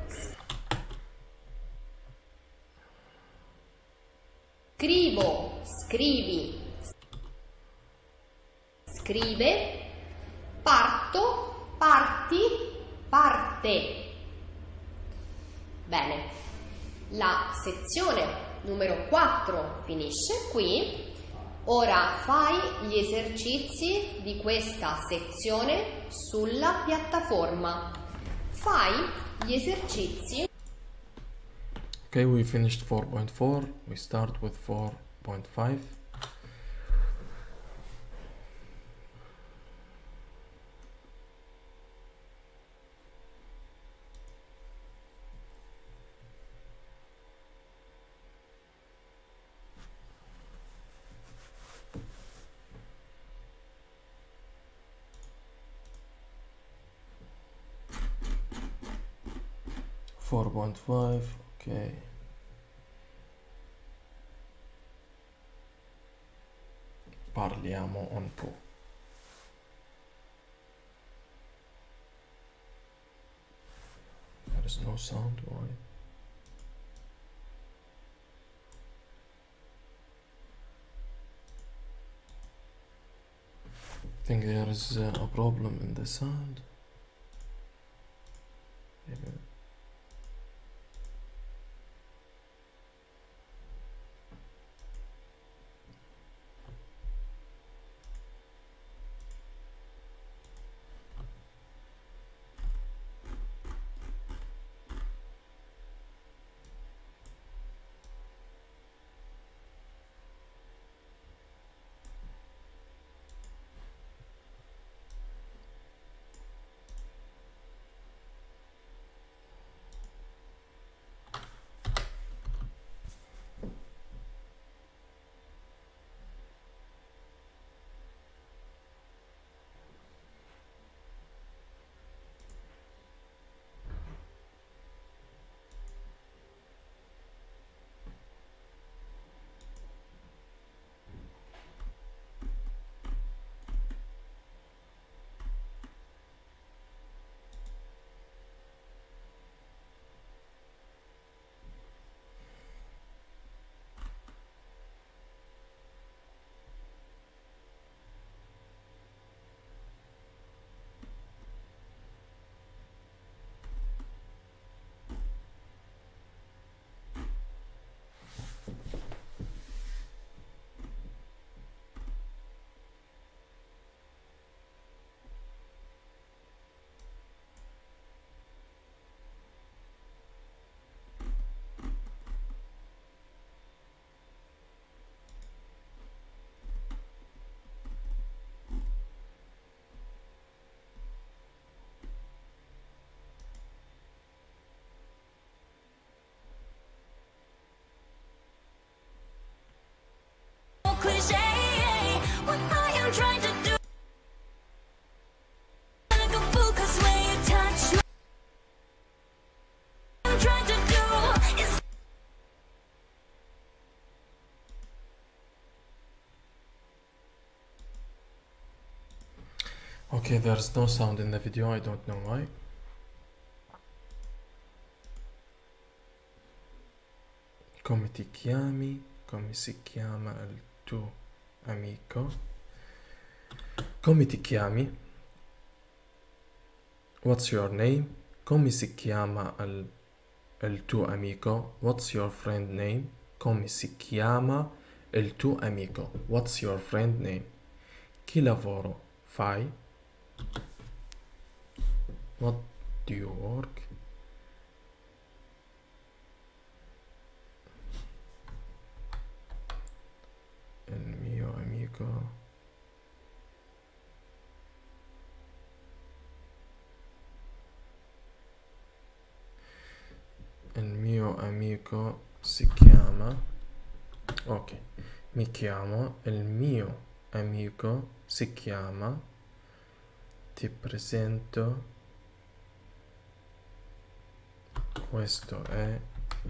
C: Scrivo, scrivi, scrive. Parto, parti, parte. Bene, la sezione numero quattro finisce qui. Ora fai gli esercizi di questa sezione sulla piattaforma. Fai gli esercizi.
A: Okay, we finished four point four. We start with four point five. four point five, ok. Parliamo un po'. There is no sound, why? I think there is uh, a problem in the sound. Maybe. Okay, there's no sound in the video, I don't know why. Come ti chiami? Come si chiama il tuo amico? Come ti chiami? What's your name? Come si chiama il, il tuo amico? What's your friend name? Come si chiama il tuo amico? What's your friend name? Che lavoro fai? What do you work? Il mio amico il mio amico si chiama ok mi chiamo il mio amico si chiama ti presento questo è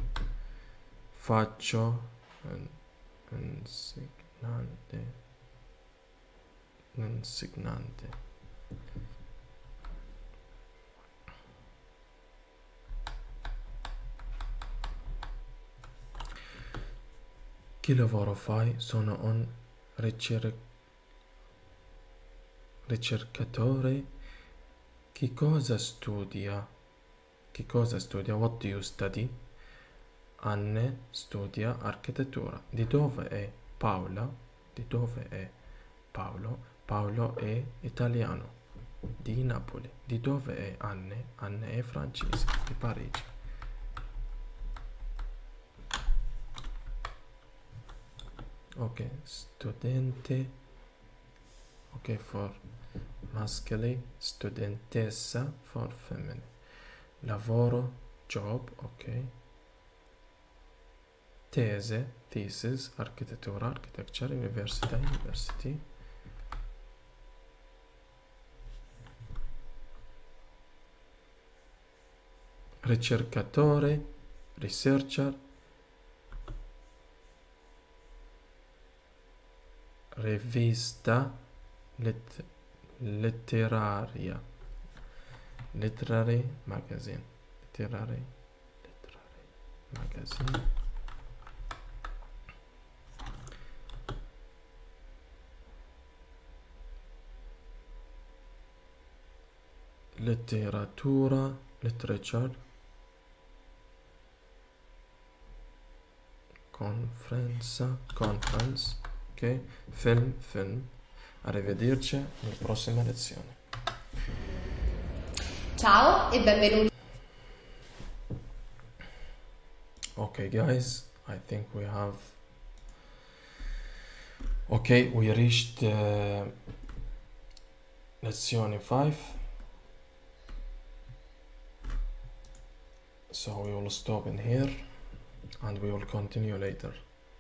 A: faccio insegnante insegnante che lavoro fai? Sono un ricer- ricercatore. Che cosa studia? Che cosa studia? What do you study? Anne studia architettura. Di dove è Paola? Di dove è Paolo? Paolo è italiano. Di Napoli. Di dove è Anne? Anne è francese. Di Parigi. Ok, studente. Ok, for maschile. Studentessa for feminine. Lavoro, job, ok. Tese, thesis, architettura, architecture, università, university. Ricercatore, researcher. Rivista let- letteraria. Literary magazine. Literary, literary magazine. Letteratura, literature. Conferenza, conference. Ok, film, film. Arrivederci alla prossima lezione.
C: Ciao e benvenuti.
A: Okay, guys, I think we have. Okay, we reached uh, lezione five. So we will stop in here and we will continue later.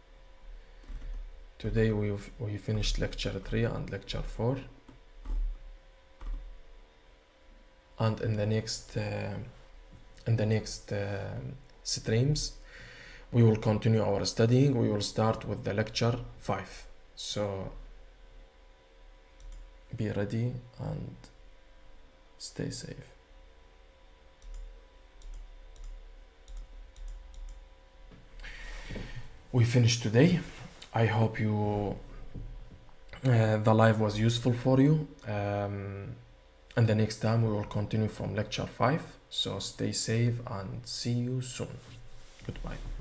A: Today we we finished lecture three and lecture four. And in the next uh, in the next uh, streams we will continue our studying. We will start with the lecture five. So be ready and stay safe. We finished today. I hope you uh, the live was useful for you. Um, and the next time we will continue from lecture five. So stay safe and see you soon. Goodbye.